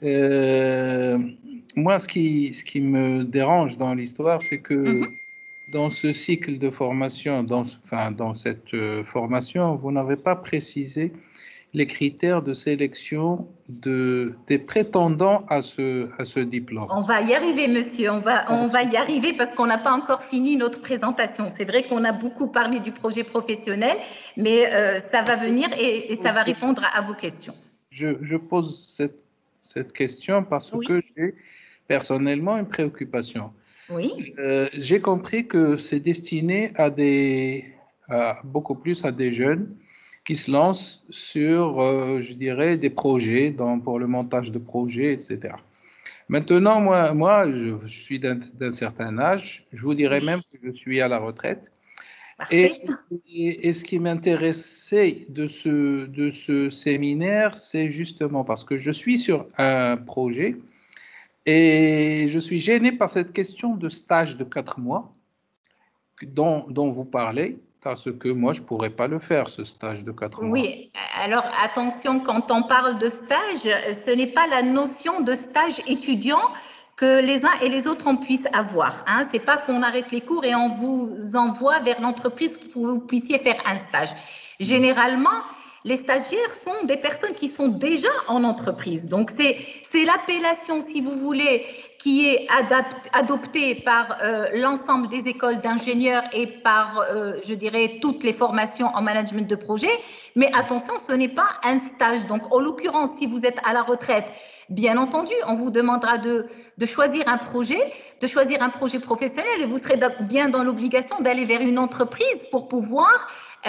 Euh, moi, ce qui, ce qui me dérange dans l'histoire, c'est que mm-hmm. dans ce cycle de formation, dans, enfin, dans cette euh, formation, vous n'avez pas précisé les critères de sélection de, des prétendants à ce, à ce diplôme. On va y arriver, monsieur, on va, on va y arriver parce qu'on n'a pas encore fini notre présentation. C'est vrai qu'on a beaucoup parlé du projet professionnel, mais euh, ça va venir et, et ça va répondre à, à vos questions. Je, je pose cette, cette question parce oui. que j'ai personnellement une préoccupation. Oui. Euh, j'ai compris que c'est destiné à des, à, beaucoup plus à des jeunes qui se lancent sur, euh, je dirais, des projets, dans, pour le montage de projets, et cetera. Maintenant, moi, moi je, je suis d'un certain âge, je vous dirais même que je suis à la retraite. Et, et, et ce qui m'intéressait de ce, de ce séminaire, c'est justement parce que je suis sur un projet et je suis gêné par cette question de stage de quatre mois dont, dont vous parlez. Parce que moi, je ne pourrais pas le faire, ce stage de quatre mois. Oui, alors attention, quand on parle de stage, ce n'est pas la notion de stage étudiant que les uns et les autres en puissent avoir. Hein. Ce n'est pas qu'on arrête les cours et on vous envoie vers l'entreprise pour que vous puissiez faire un stage. Généralement, les stagiaires sont des personnes qui sont déjà en entreprise. Donc, c'est l'appellation, si vous voulez, qui est adoptée par euh, l'ensemble des écoles d'ingénieurs et par, euh, je dirais, toutes les formations en management de projet. Mais attention, ce n'est pas un stage. Donc, en l'occurrence, si vous êtes à la retraite, bien entendu, on vous demandera de, de choisir un projet, de choisir un projet professionnel et vous serez bien dans l'obligation d'aller vers une entreprise pour pouvoir,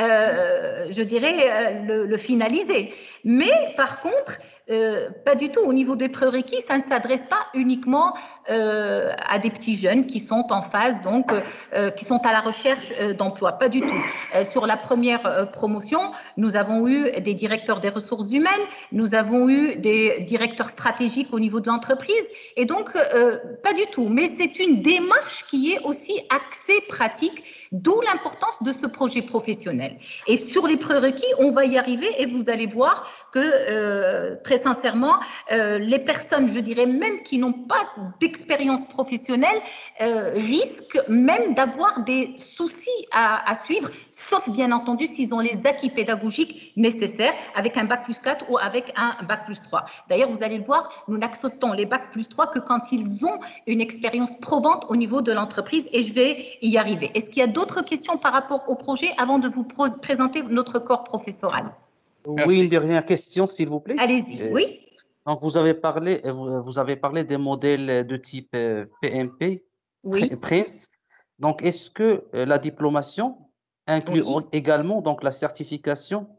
euh, je dirais, le, le finaliser. Mais par contre, euh, pas du tout. Au niveau des prérequis, ça ne s'adresse pas uniquement euh, à des petits jeunes qui sont en phase, donc euh, qui sont à la recherche euh, d'emploi. Pas du tout. Euh, sur la première euh, promotion, nous avons eu des directeurs des ressources humaines, nous avons eu des directeurs stratégiques au niveau de l'entreprise, et donc euh, pas du tout. Mais c'est une démarche qui est aussi axée pratique, d'où l'importance de ce projet professionnel. Et sur les prérequis, on va y arriver et vous allez voir que, euh, très sincèrement, euh, les personnes, je dirais même qui n'ont pas d'expérience professionnelle, euh, risquent même d'avoir des soucis à, à suivre, sauf bien entendu s'ils ont les acquis pédagogiques nécessaires avec un bac plus quatre ou avec un bac plus trois. D'ailleurs, vous allez le voir, nous n'acceptons les bac plus trois que quand ils ont une expérience probante au niveau de l'entreprise et je vais y arriver. Est-ce qu'il y a d'autres questions par rapport au projet avant de vous présenter notre corps professoral? Merci. Oui, une dernière question, s'il vous plaît. Allez-y, euh, oui. Donc, vous avez parlé, vous avez parlé des modèles de type P M P, oui. Prince. Donc, est-ce que la diplomation inclut oui. également donc la certification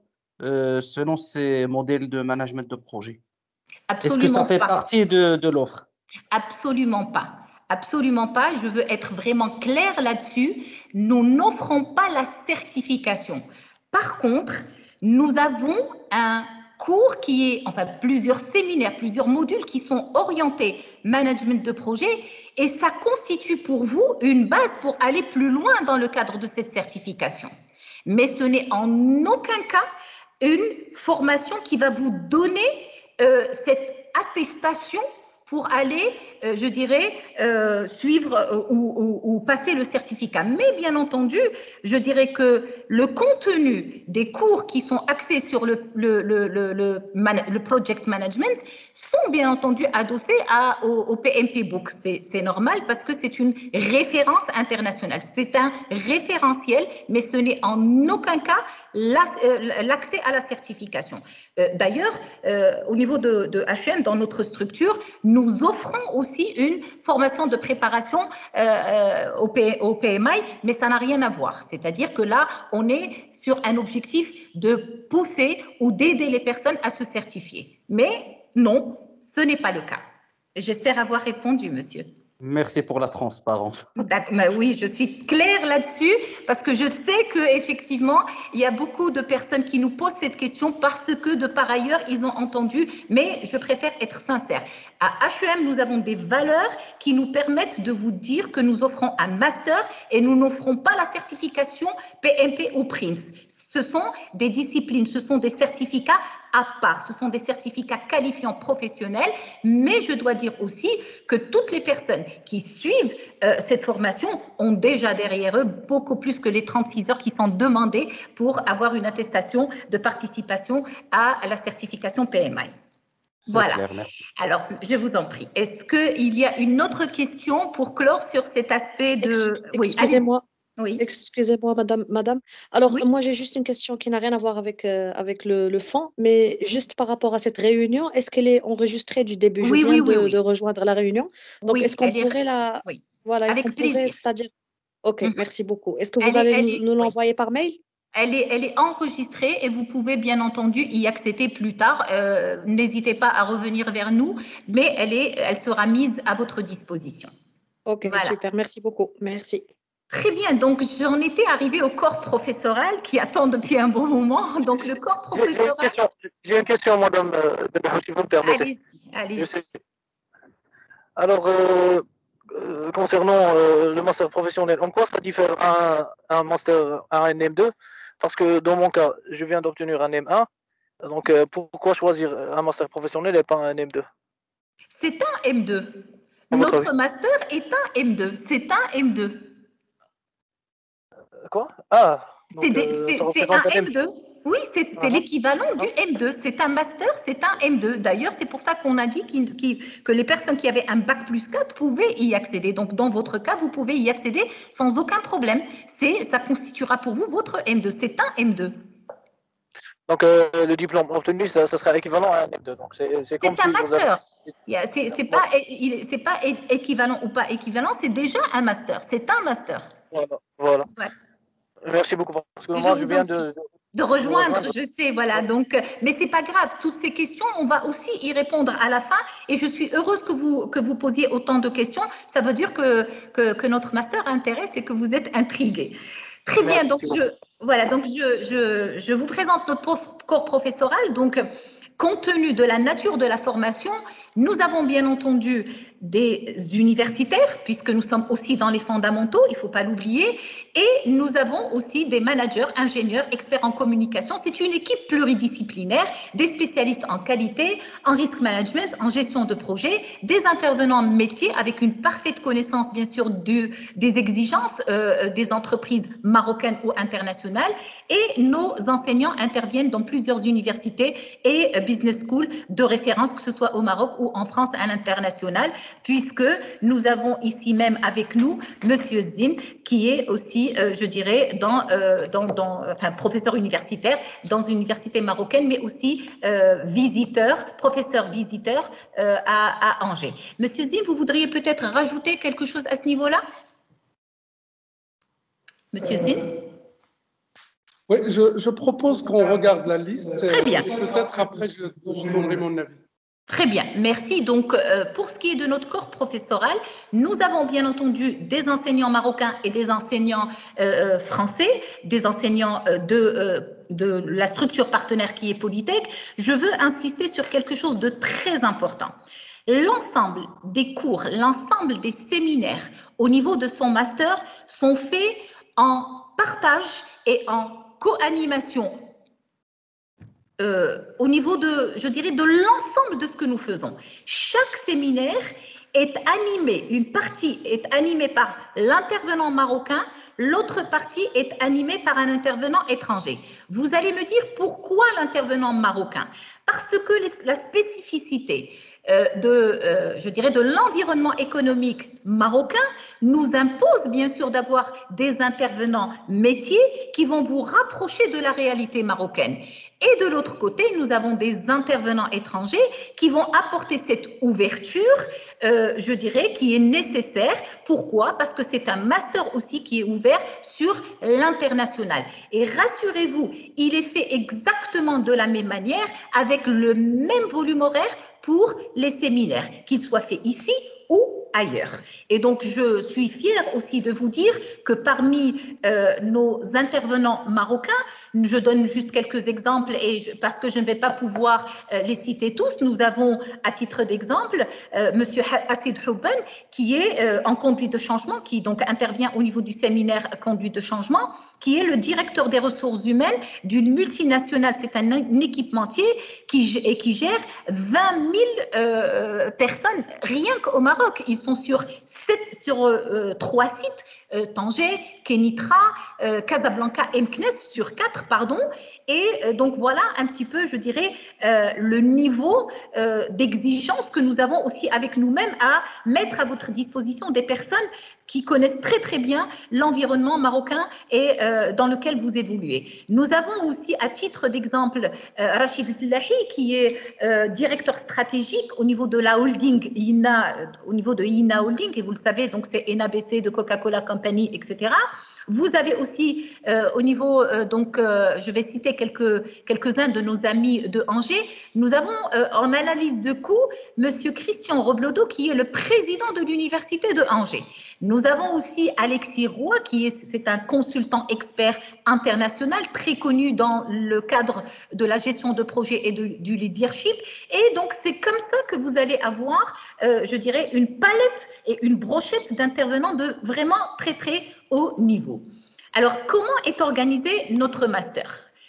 euh, selon ces modèles de management de projet? Est-ce que ça Absolument fait pas. partie de, de l'offre? Absolument pas. Absolument pas. Je veux être vraiment claire là-dessus. Nous n'offrons pas la certification. Par contre, nous avons un cours qui est, enfin plusieurs séminaires, plusieurs modules qui sont orientés management de projet et ça constitue pour vous une base pour aller plus loin dans le cadre de cette certification. Mais ce n'est en aucun cas une formation qui va vous donner euh, cette attestation pour aller, euh, je dirais, euh, suivre euh, ou, ou, ou passer le certificat. Mais bien entendu, je dirais que le contenu des cours qui sont axés sur le, le, le, le, le, man, le project management sont bien entendu adossés à, au, au P M P Book. C'est normal parce que c'est une référence internationale. C'est un référentiel, mais ce n'est en aucun cas l'accès à la certification. Euh, D'ailleurs, euh, au niveau de, de H M, dans notre structure, nous offrons aussi une formation de préparation euh, au, P, au P M I, mais ça n'a rien à voir. C'est-à-dire que là, on est sur un objectif de pousser ou d'aider les personnes à se certifier. Mais non, ce n'est pas le cas. J'espère avoir répondu, monsieur. Merci pour la transparence. Oui, je suis claire là-dessus parce que je sais qu'effectivement, il y a beaucoup de personnes qui nous posent cette question parce que de par ailleurs, ils ont entendu, mais je préfère être sincère. À H E M, nous avons des valeurs qui nous permettent de vous dire que nous offrons un master et nous n'offrons pas la certification P M P ou Prince. Ce sont des disciplines, ce sont des certificats à part, ce sont des certificats qualifiants professionnels, mais je dois dire aussi que toutes les personnes qui suivent euh, cette formation ont déjà derrière eux beaucoup plus que les trente-six heures qui sont demandées pour avoir une attestation de participation à la certification P M I. Voilà. Clair, merci. Alors, je vous en prie. Est-ce qu'il y a une autre question pour clore sur cet aspect de... Excusez-moi. Oui. Excusez-moi, madame. madame. Alors, oui. moi, j'ai juste une question qui n'a rien à voir avec, euh, avec le, le fond, mais juste par rapport à cette réunion, est-ce qu'elle est enregistrée du début? Je oui, viens oui, de, oui, oui. de rejoindre la réunion. Donc, oui, est-ce qu'on pourrait est... la... Oui. Voilà, est-ce avec qu'on pourrait, plaisir. c'est-à-dire... Ok, mm-hmm. Merci beaucoup. Est-ce que vous elle allez est, nous, est, nous l'envoyer oui. par mail? Elle est, elle est enregistrée et vous pouvez bien entendu y accéder plus tard. Euh, N'hésitez pas à revenir vers nous, mais elle, est, elle sera mise à votre disposition. Ok, voilà. Super. Merci beaucoup. Merci. Très bien. Donc, j'en étais arrivée au corps professoral qui attend depuis un bon moment. Donc, le corps professoral... J'ai une, une question, madame, euh, si vous me permettez. Allez-y, allez-y. Alors, euh, euh, concernant euh, le master professionnel, en quoi ça diffère un, un master à un M deux? Parce que dans mon cas, je viens d'obtenir un M un. Donc, euh, pourquoi choisir un master professionnel et pas un M deux? C'est un M deux. Notre master est un M deux. C'est un M deux. Quoi? Ah, c'est euh, un M deux. Oui, c'est uh-huh. l'équivalent uh-huh. du M deux. C'est un master, c'est un M deux. D'ailleurs, c'est pour ça qu'on a dit qu qu que les personnes qui avaient un bac plus quatre pouvaient y accéder. Donc, dans votre cas, vous pouvez y accéder sans aucun problème. Ça constituera pour vous votre M deux. C'est un M deux. Donc, euh, le diplôme obtenu, ça, ça sera équivalent à un M deux. Donc, c'est comme un master. Avez... C'est pas, pas équivalent ou pas équivalent, c'est déjà un master. C'est un master. Voilà. voilà. voilà. Merci beaucoup. Parce que moi, je, je viens de, de rejoindre, de rejoindre, je sais, voilà. Ouais. Donc, mais c'est pas grave. Toutes ces questions, on va aussi y répondre à la fin. Et je suis heureuse que vous que vous posiez autant de questions. Ça veut dire que que, que notre master intéresse et que vous êtes intrigués. Très bien. Donc, je, voilà. Donc, je, je je vous présente notre corps professoral. Donc, compte tenu de la nature de la formation, nous avons bien entendu des universitaires, puisque nous sommes aussi dans les fondamentaux, il ne faut pas l'oublier, et nous avons aussi des managers, ingénieurs, experts en communication. C'est une équipe pluridisciplinaire, des spécialistes en qualité, en risk management, en gestion de projet, des intervenants métiers avec une parfaite connaissance, bien sûr, de, des exigences euh, des entreprises marocaines ou internationales, et nos enseignants interviennent dans plusieurs universités et business schools de référence, que ce soit au Maroc ou en France à l'international, puisque nous avons ici même avec nous Monsieur Zine, qui est aussi, euh, je dirais, dans, euh, dans, dans, enfin, professeur universitaire dans une université marocaine, mais aussi euh, visiteur, professeur visiteur euh, à, à Angers. Monsieur Zine, vous voudriez peut-être rajouter quelque chose à ce niveau-là? Monsieur Zine? Oui, je, je propose qu'on regarde la liste. Très bien. Et peut-être après, je, je donnerai mon avis. Très bien, merci. Donc, euh, pour ce qui est de notre corps professoral, nous avons bien entendu des enseignants marocains et des enseignants euh, français, des enseignants euh, de, euh, de la structure partenaire qui est Polytech. Je veux insister sur quelque chose de très important. L'ensemble des cours, l'ensemble des séminaires au niveau de son master sont faits en partage et en co-animation Euh, au niveau de, je dirais, de l'ensemble de ce que nous faisons. Chaque séminaire est animé, une partie est animée par l'intervenant marocain, l'autre partie est animée par un intervenant étranger. Vous allez me dire pourquoi l'intervenant marocain? Parce que les, la spécificité euh, de, euh, je dirais, de l'environnement économique marocain nous impose bien sûr d'avoir des intervenants métiers qui vont vous rapprocher de la réalité marocaine. Et de l'autre côté, nous avons des intervenants étrangers qui vont apporter cette ouverture, euh, je dirais, qui est nécessaire. Pourquoi? Parce que c'est un master aussi qui est ouvert sur l'international. Et rassurez-vous, il est fait exactement de la même manière, avec le même volume horaire pour les séminaires, qu'ils soient faits ici ou ailleurs. Et donc, je suis fière aussi de vous dire que parmi euh, nos intervenants marocains, je donne juste quelques exemples et je, parce que je ne vais pas pouvoir euh, les citer tous, nous avons à titre d'exemple euh, Monsieur Hassid Houben qui est euh, en conduite de changement, qui donc intervient au niveau du séminaire conduite de changement, qui est le directeur des ressources humaines d'une multinationale, c'est un, un équipementier qui, et qui gère vingt mille euh, personnes rien qu'au Maroc. Ils sont sur, sept, sur euh, trois sites, euh, Tanger, Kenitra, euh, Casablanca et Meknès, sur quatre, pardon. Et euh, donc voilà un petit peu, je dirais, euh, le niveau euh, d'exigence que nous avons aussi avec nous-mêmes à mettre à votre disposition des personnes qui connaissent très très bien l'environnement marocain et euh, dans lequel vous évoluez. Nous avons aussi à titre d'exemple euh, Rachid Zillahi qui est euh, directeur stratégique au niveau de la holding I N A, euh, au niveau de I N A Holding, et vous le savez, donc c'est N A B C de Coca-Cola Company, et cetera. Vous avez aussi euh, au niveau, euh, donc euh, je vais citer quelques, quelques-uns de nos amis de Angers, nous avons euh, en analyse de coûts Monsieur Christian Roblodo qui est le président de l'université de Angers. Nous avons aussi Alexis Roy qui est, c'est un consultant expert international très connu dans le cadre de la gestion de projet et de, du leadership. Et donc c'est comme ça que vous allez avoir, euh, je dirais, une palette et une brochette d'intervenants de vraiment très très haut niveau. Alors, comment est organisé notre master?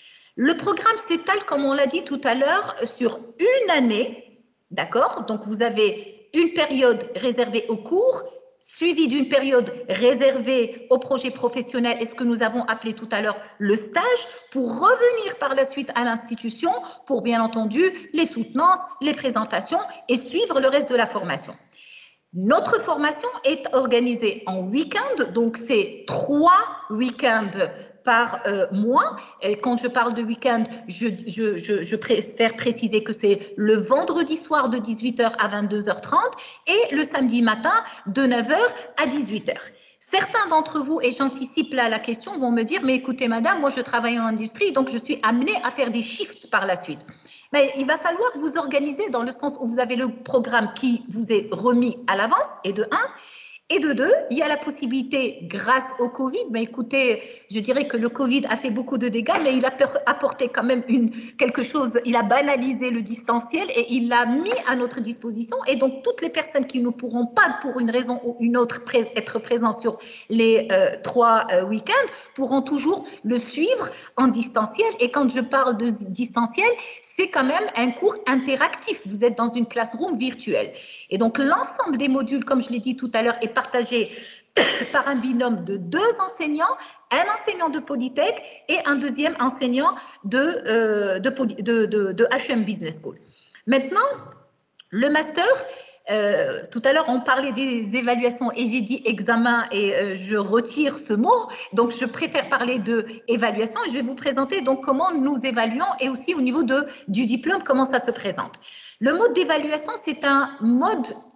Le programme s'étale, comme on l'a dit tout à l'heure, sur une année, d'accord? Donc, vous avez une période réservée aux cours, suivie d'une période réservée au projet professionnel et ce que nous avons appelé tout à l'heure le stage, pour revenir par la suite à l'institution pour, bien entendu, les soutenances, les présentations et suivre le reste de la formation. Notre formation est organisée en week-end, donc c'est trois week-ends par euh, mois. Et quand je parle de week-end, je, je, je, je préfère préciser que c'est le vendredi soir de dix-huit heures à vingt-deux heures trente et le samedi matin de neuf heures à dix-huit heures. Certains d'entre vous, et j'anticipe là la question, vont me dire, mais écoutez madame, moi je travaille en industrie, donc je suis amenée à faire des shifts par la suite. Mais il va falloir vous organiser dans le sens où vous avez le programme qui vous est remis à l'avance, et de un. Et de deux, il y a la possibilité, grâce au Covid, mais écoutez, je dirais que le Covid a fait beaucoup de dégâts, mais il a apporté quand même une, quelque chose, il a banalisé le distanciel et il l'a mis à notre disposition. Et donc, toutes les personnes qui ne pourront pas, pour une raison ou une autre, être présentes sur les euh, trois euh, week-ends, pourront toujours le suivre en distanciel. Et quand je parle de distanciel, c'est quand même un cours interactif. Vous êtes dans une classroom virtuelle. Et donc, l'ensemble des modules, comme je l'ai dit tout à l'heure, est partagé par un binôme de deux enseignants, un enseignant de Polytech et un deuxième enseignant de, euh, de, de, de, de H M Business School. Maintenant, le master, euh, tout à l'heure on parlait des évaluations et j'ai dit examen et euh, je retire ce mot, donc je préfère parler de évaluation et je vais vous présenter donc comment nous évaluons et aussi au niveau de, du diplôme, comment ça se présente. Le mode d'évaluation, c'est un mode,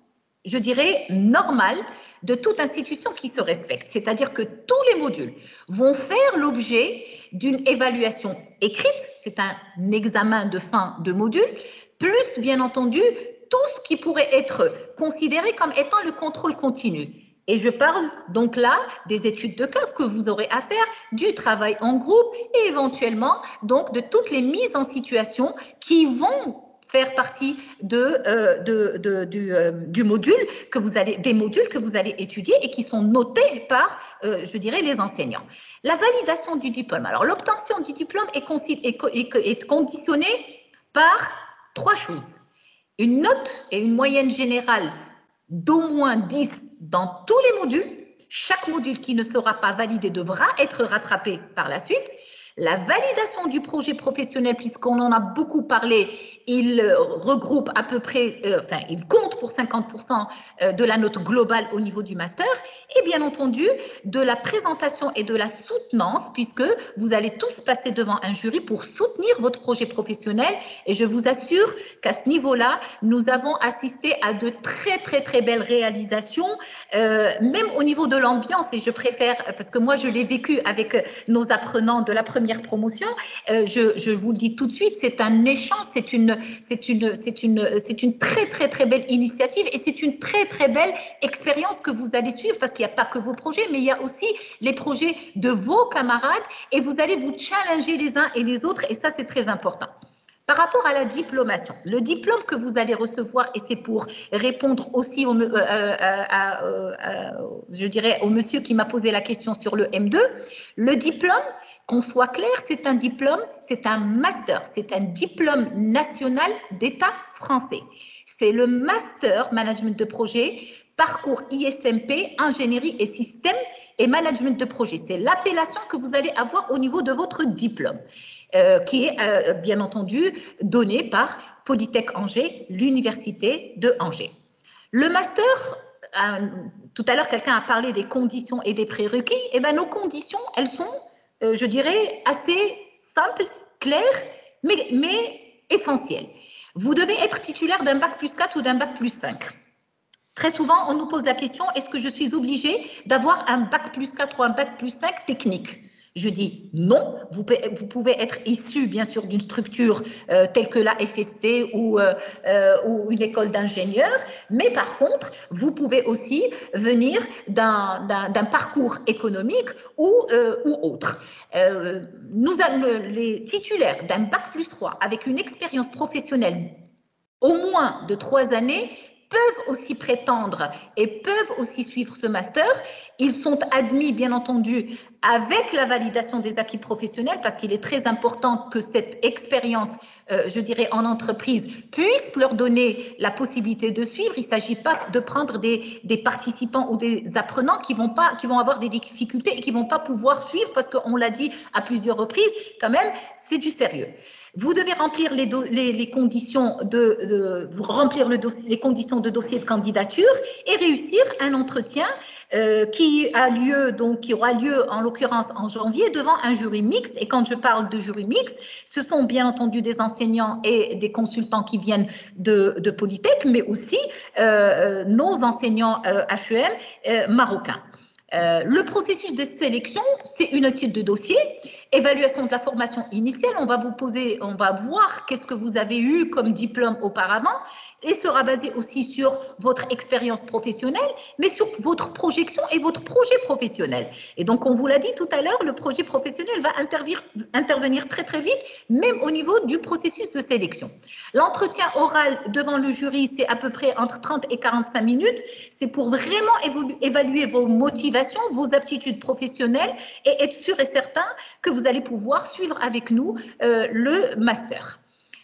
je dirais, normal de toute institution qui se respecte. C'est-à-dire que tous les modules vont faire l'objet d'une évaluation écrite, c'est un examen de fin de module, plus, bien entendu, tout ce qui pourrait être considéré comme étant le contrôle continu. Et je parle donc là des études de cas que vous aurez à faire, du travail en groupe et éventuellement donc de toutes les mises en situation qui vont faire partie de, euh, de, de, du, euh, du module que vous allez, des modules que vous allez étudier et qui sont notés par, euh, je dirais, les enseignants. La validation du diplôme. Alors, l'obtention du diplôme est, est, est, est conditionnée par trois choses. Une note et une moyenne générale d'au moins dix dans tous les modules. Chaque module qui ne sera pas validé devra être rattrapé par la suite. La validation du projet professionnel, puisqu'on en a beaucoup parlé, il regroupe à peu près, euh, enfin, il compte pour cinquante pour cent de la note globale au niveau du master, et bien entendu, de la présentation et de la soutenance, puisque vous allez tous passer devant un jury pour soutenir votre projet professionnel, et je vous assure qu'à ce niveau-là, nous avons assisté à de très, très, très belles réalisations, euh, même au niveau de l'ambiance, et je préfère, parce que moi, je l'ai vécu avec nos apprenants de la première promotion, euh, je, je vous le dis tout de suite, c'est un échange, c'est une, c'est une, c'est une, c'est une très très très belle initiative et c'est une très très belle expérience que vous allez suivre parce qu'il n'y a pas que vos projets, mais il y a aussi les projets de vos camarades et vous allez vous challenger les uns et les autres et ça c'est très important. Par rapport à la diplomation, le diplôme que vous allez recevoir, et c'est pour répondre aussi au, euh, à, à, à, je dirais, au monsieur qui m'a posé la question sur le M deux, le diplôme, qu'on soit clair, c'est un diplôme, c'est un master, c'est un diplôme national d'État français. C'est le master management de projet, parcours I S M P, ingénierie et système et management de projet. C'est l'appellation que vous allez avoir au niveau de votre diplôme. Euh, qui est euh, bien entendu donné par Polytech Angers, l'université de Angers. Le master, euh, tout à l'heure quelqu'un a parlé des conditions et des prérequis, et bien nos conditions, elles sont, euh, je dirais, assez simples, claires, mais, mais essentielles. Vous devez être titulaire d'un bac plus quatre ou d'un bac plus cinq. Très souvent, on nous pose la question, est-ce que je suis obligée d'avoir un bac plus quatre ou un bac plus cinq technique ? Je dis non, vous, vous pouvez être issu bien sûr d'une structure euh, telle que la F S C ou, euh, euh, ou une école d'ingénieurs, mais par contre, vous pouvez aussi venir d'un parcours économique ou, euh, ou autre. Euh, nous avons les titulaires d'un bac plus trois avec une expérience professionnelle au moins de trois années peuvent aussi prétendre et peuvent aussi suivre ce master. Ils sont admis, bien entendu, avec la validation des acquis professionnels, parce qu'il est très important que cette expérience, euh, je dirais, en entreprise, puisse leur donner la possibilité de suivre. Il ne s'agit pas de prendre des, des participants ou des apprenants qui vont, pas, qui vont avoir des difficultés et qui ne vont pas pouvoir suivre, parce qu'on l'a dit à plusieurs reprises, quand même, c'est du sérieux. Vous devez remplir les, les, les conditions de, de vous remplir le dossier, les conditions de dossier de candidature et réussir un entretien euh, qui a lieu donc qui aura lieu en l'occurrence en janvier devant un jury mixte. Et quand je parle de jury mixte, ce sont bien entendu des enseignants et des consultants qui viennent de, de Polytech, mais aussi euh, nos enseignants euh, H E M euh, marocains. Euh, le processus de sélection, c'est une étude de dossier, évaluation de la formation initiale, on va vous poser, on va voir qu'est-ce que vous avez eu comme diplôme auparavant et sera basé aussi sur votre expérience professionnelle, mais sur votre projection et votre projet professionnel. Et donc, on vous l'a dit tout à l'heure, le projet professionnel va intervenir, intervenir très très vite, même au niveau du processus de sélection. L'entretien oral devant le jury, c'est à peu près entre trente et quarante-cinq minutes. C'est pour vraiment évaluer vos motivations, vos aptitudes professionnelles et être sûr et certain que vous allez pouvoir suivre avec nous euh, le master.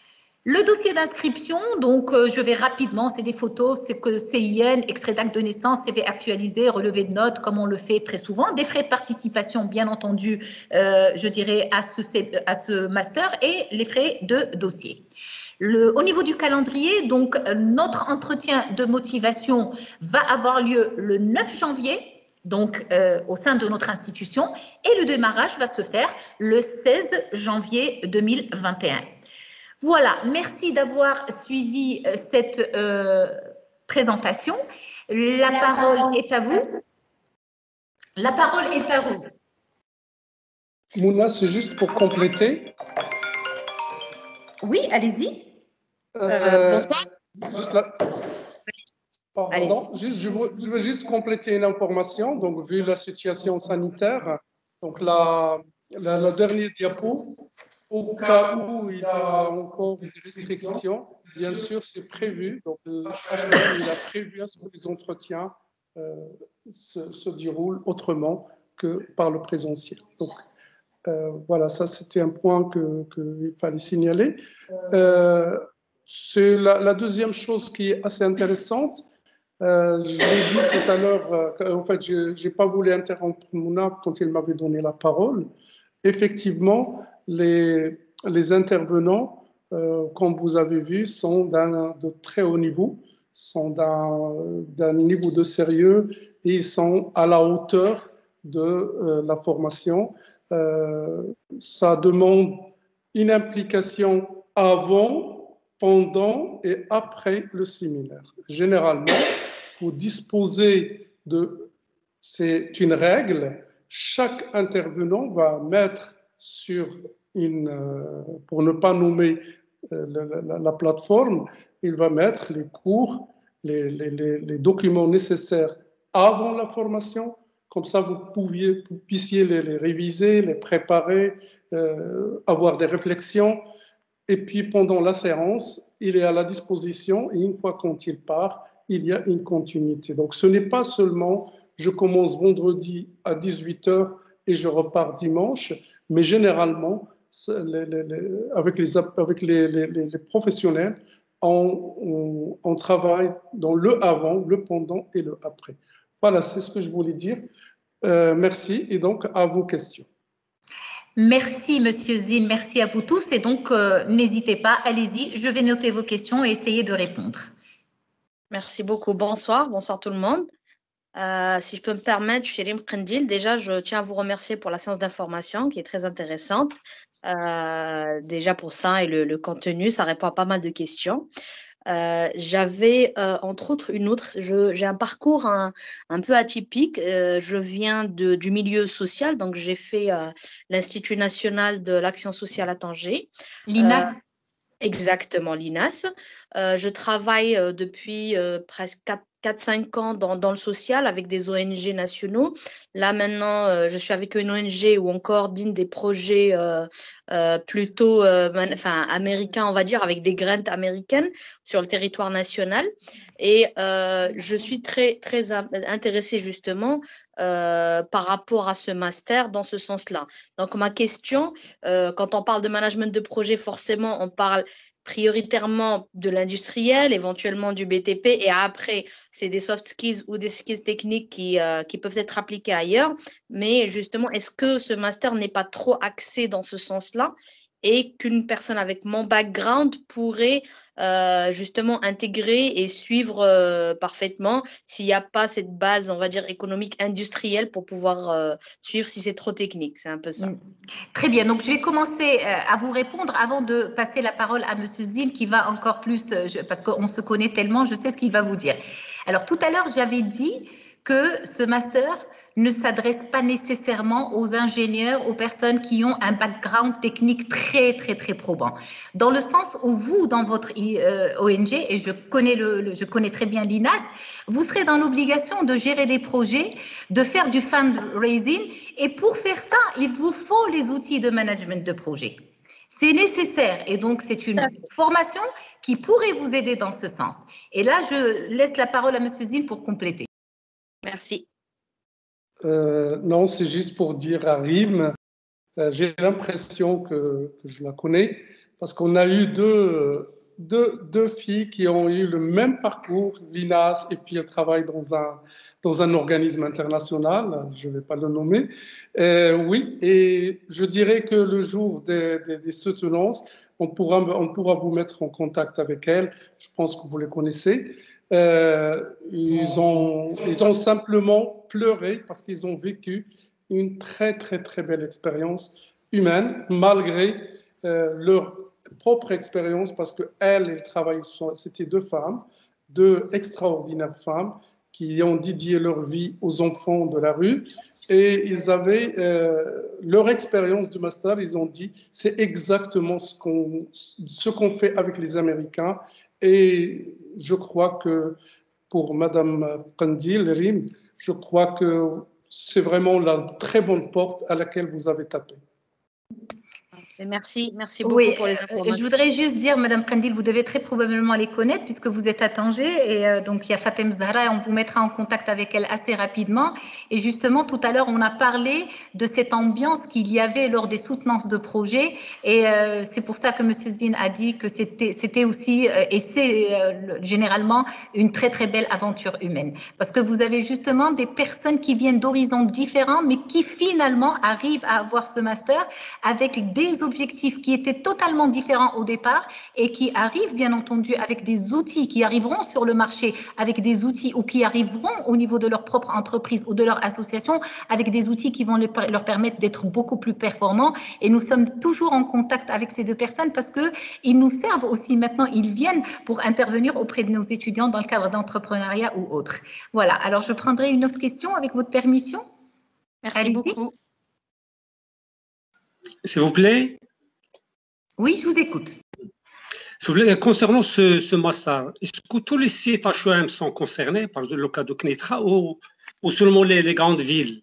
Le dossier d'inscription, donc euh, je vais rapidement, c'est des photos, c'est que C I N, extrait d'acte de naissance, C V actualisé, relevé de notes, comme on le fait très souvent, des frais de participation, bien entendu, euh, je dirais, à ce, à ce master et les frais de dossier. Le, au niveau du calendrier, donc notre entretien de motivation va avoir lieu le neuf janvier, donc euh, au sein de notre institution, et le démarrage va se faire le seize janvier deux mille vingt et un. Voilà, merci d'avoir suivi cette euh, présentation. La parole est à vous. La parole est à vous. Mouna, c'est juste pour compléter. Oui, allez-y. Euh, Euh, bonsoir. Juste là. Pardon, juste, je, veux, je veux juste compléter une information. Donc, vu la situation sanitaire, donc la, la, la dernière diapo, au cas où il y a encore des restrictions, bien sûr, c'est prévu. Donc, le H M il a prévu à ce que les entretiens euh, se, se déroulent autrement que par le présentiel. Donc, euh, voilà, ça c'était un point qu'il que fallait signaler. Euh, c'est la, la deuxième chose qui est assez intéressante. Euh, je l'ai dit tout à l'heure, euh, en fait, je n'ai pas voulu interrompre Mouna quand il m'avait donné la parole. Effectivement, les, les intervenants, euh, comme vous avez vu, sont d'un de très haut niveau, sont d'un niveau de sérieux et ils sont à la hauteur de euh, la formation. Euh, ça demande une implication avant, pendant et après le séminaire. Généralement, il faut disposer de, c'est une règle, chaque intervenant va mettre sur une, euh, pour ne pas nommer euh, la, la, la plateforme, il va mettre les cours, les, les, les documents nécessaires avant la formation. Comme ça, vous, pouviez, vous puissiez les, les réviser, les préparer, euh, avoir des réflexions. Et puis, pendant la séance, il est à la disposition et une fois quand il part, il y a une continuité. Donc, ce n'est pas seulement je commence vendredi à dix-huit heures et je repars dimanche, mais généralement, les, les, les, avec, les, avec les, les professionnels, on, on, on travaille dans le avant, le pendant et le après. Voilà, c'est ce que je voulais dire. Euh, merci. Et donc, à vos questions. Merci, Monsieur Zine. Merci à vous tous. Et donc, euh, n'hésitez pas, allez-y. Je vais noter vos questions et essayer de répondre. Merci beaucoup. Bonsoir. Bonsoir tout le monde. Euh, si je peux me permettre, Shirim Kandil, déjà, je tiens à vous remercier pour la séance d'information qui est très intéressante. Euh, déjà pour ça et le, le contenu, ça répond à pas mal de questions. Euh, j'avais euh, entre autres une autre, j'ai un parcours un, un peu atypique. Euh, je viens de, du milieu social, donc j'ai fait euh, l'Institut national de l'action sociale à Tanger. L'I N A S. Euh, exactement, l'I N A S. Euh, je travaille euh, depuis euh, presque quatre cinq ans dans, dans le social avec des O N G nationaux. Là, maintenant, euh, je suis avec une O N G où on coordonne des projets euh, euh, plutôt euh, enfin, américains, on va dire, avec des grants américaines sur le territoire national. Et euh, je suis très, très intéressée justement euh, par rapport à ce master dans ce sens-là. Donc, ma question, euh, quand on parle de management de projet, forcément, on parle prioritairement de l'industriel, éventuellement du B T P, et après, c'est des soft skills ou des skills techniques qui, euh, qui peuvent être appliqués ailleurs. Mais justement, est-ce que ce master n'est pas trop axé dans ce sens-là et qu'une personne avec mon background pourrait euh, justement intégrer et suivre euh, parfaitement s'il n'y a pas cette base, on va dire, économique industrielle pour pouvoir euh, suivre si c'est trop technique. C'est un peu ça. Très bien. Donc, je vais commencer à vous répondre avant de passer la parole à Monsieur Zine qui va encore plus, parce qu'on se connaît tellement, je sais ce qu'il va vous dire. Alors, tout à l'heure, j'avais dit que ce master ne s'adresse pas nécessairement aux ingénieurs, aux personnes qui ont un background technique très, très, très probant. Dans le sens où vous, dans votre euh, O N G, et je connais, le, le, je connais très bien l'I N A S, vous serez dans l'obligation de gérer des projets, de faire du fundraising, et pour faire ça, il vous faut les outils de management de projet. C'est nécessaire, et donc c'est une formation qui pourrait vous aider dans ce sens. Et là, je laisse la parole à Monsieur Zine pour compléter. Merci. Euh, non, c'est juste pour dire à Rim, euh, j'ai l'impression que, que je la connais, parce qu'on a eu deux, deux, deux filles qui ont eu le même parcours, l'I N A S, et puis elles travaillent dans un, dans un organisme international, je ne vais pas le nommer. Euh, oui, et je dirais que le jour des, des, des soutenances, on pourra, on pourra vous mettre en contact avec elles, je pense que vous les connaissez. Euh, ils, ont, ils ont simplement pleuré parce qu'ils ont vécu une très, très, très belle expérience humaine, malgré euh, leur propre expérience, parce qu'elles, elles travaillent, c'était deux femmes, deux extraordinaires femmes, qui ont dédié leur vie aux enfants de la rue. Et ils avaient euh, leur expérience du master, ils ont dit c'est exactement ce qu'on ce qu'on fait avec les Américains. Et je crois que pour Madame Qandil, Rim, je crois que c'est vraiment la très bonne porte à laquelle vous avez tapé. Merci, merci beaucoup Oui, pour les euh, informations. je voudrais juste dire, Madame Qandil, vous devez très probablement les connaître puisque vous êtes à Tanger et euh, donc il y a Fatem Zahra et on vous mettra en contact avec elle assez rapidement. Et justement, tout à l'heure, on a parlé de cette ambiance qu'il y avait lors des soutenances de projets et euh, c'est pour ça que Monsieur Zine a dit que c'était c'était aussi euh, et c'est euh, généralement une très très belle aventure humaine parce que vous avez justement des personnes qui viennent d'horizons différents mais qui finalement arrivent à avoir ce master avec des objectifs qui étaient totalement différents au départ et qui arrivent bien entendu avec des outils qui arriveront sur le marché, avec des outils ou qui arriveront au niveau de leur propre entreprise ou de leur association avec des outils qui vont leur permettre d'être beaucoup plus performants. Et nous sommes toujours en contact avec ces deux personnes parce qu'ils nous servent aussi maintenant, ils viennent pour intervenir auprès de nos étudiants dans le cadre d'entrepreneuriat ou autre. Voilà, alors je prendrai une autre question avec votre permission. Merci beaucoup. S'il vous plaît. Oui, je vous écoute. S'il vous plaît, concernant ce, ce master, est-ce que tous les sites H E M sont concernés par le cas de Knitra ou, ou seulement les, les grandes villes?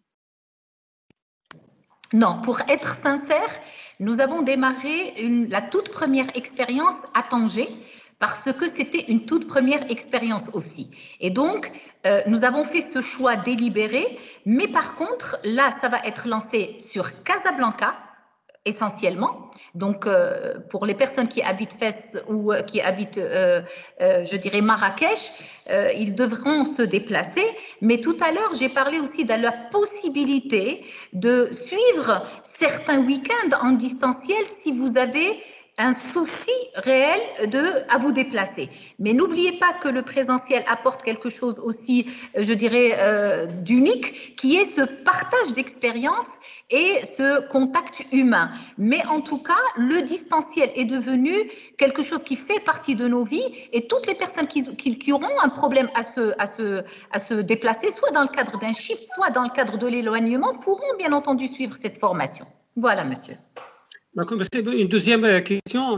Non, pour être sincère, nous avons démarré une, la toute première expérience à Tanger parce que c'était une toute première expérience aussi. Et donc, euh, nous avons fait ce choix délibéré, mais par contre, là, ça va être lancé sur Casablanca, essentiellement. Donc, euh, pour les personnes qui habitent Fès ou euh, qui habitent, euh, euh, je dirais, Marrakech, euh, ils devront se déplacer. Mais tout à l'heure, j'ai parlé aussi de la possibilité de suivre certains week-ends en distanciel si vous avez un souci réel de, à vous déplacer. Mais n'oubliez pas que le présentiel apporte quelque chose aussi, je dirais, euh, d'unique, qui est ce partage d'expérience et ce contact humain. Mais en tout cas, le distanciel est devenu quelque chose qui fait partie de nos vies et toutes les personnes qui, qui, qui auront un problème à se, à, se, à se déplacer, soit dans le cadre d'un shift, soit dans le cadre de l'éloignement, pourront bien entendu suivre cette formation. Voilà, monsieur. Une deuxième question.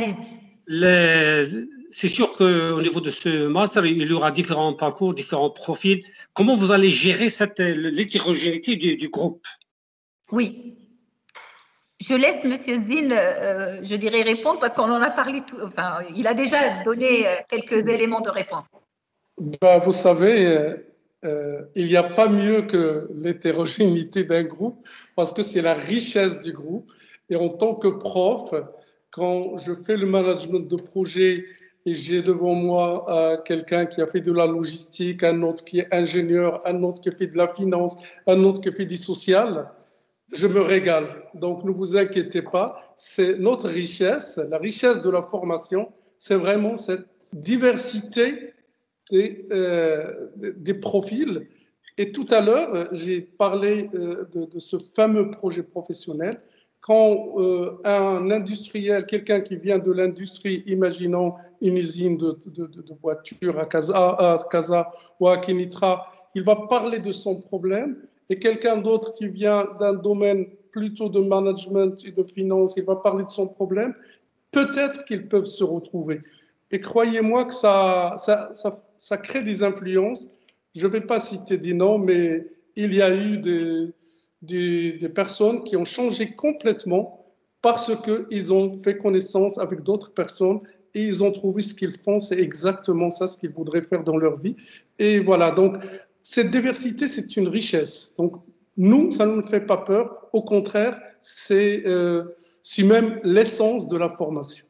Allez-y. C'est sûr qu'au niveau de ce master, il y aura différents parcours, différents profils. Comment vous allez gérer l'hétérogénéité du, du groupe? Oui. Je laisse Monsieur Zine, euh, je dirais, répondre parce qu'on en a parlé, tout, enfin, il a déjà donné quelques éléments de réponse. Ben, vous savez, euh, euh, il n'y a pas mieux que l'hétérogénéité d'un groupe parce que c'est la richesse du groupe. Et en tant que prof, quand je fais le management de projet et j'ai devant moi euh, quelqu'un qui a fait de la logistique, un autre qui est ingénieur, un autre qui a fait de la finance, un autre qui a fait du social, je me régale. Donc, ne vous inquiétez pas, c'est notre richesse, la richesse de la formation, c'est vraiment cette diversité des, euh, des profils. Et tout à l'heure, j'ai parlé euh, de, de ce fameux projet professionnel. Quand euh, un industriel, quelqu'un qui vient de l'industrie, imaginons une usine de, de, de, de voitures à Casa, à Casa ou à Kenitra, il va parler de son problème. Et quelqu'un d'autre qui vient d'un domaine plutôt de management et de finance, il va parler de son problème. Peut-être qu'ils peuvent se retrouver. Et croyez-moi que ça, ça, ça, ça crée des influences. Je ne vais pas citer des noms, mais il y a eu des, des, des personnes qui ont changé complètement parce qu'ils ont fait connaissance avec d'autres personnes et ils ont trouvé ce qu'ils font, c'est exactement ça ce qu'ils voudraient faire dans leur vie. Et voilà, donc cette diversité, c'est une richesse. Donc nous, ça ne nous fait pas peur. Au contraire, c'est euh, même l'essence de la formation.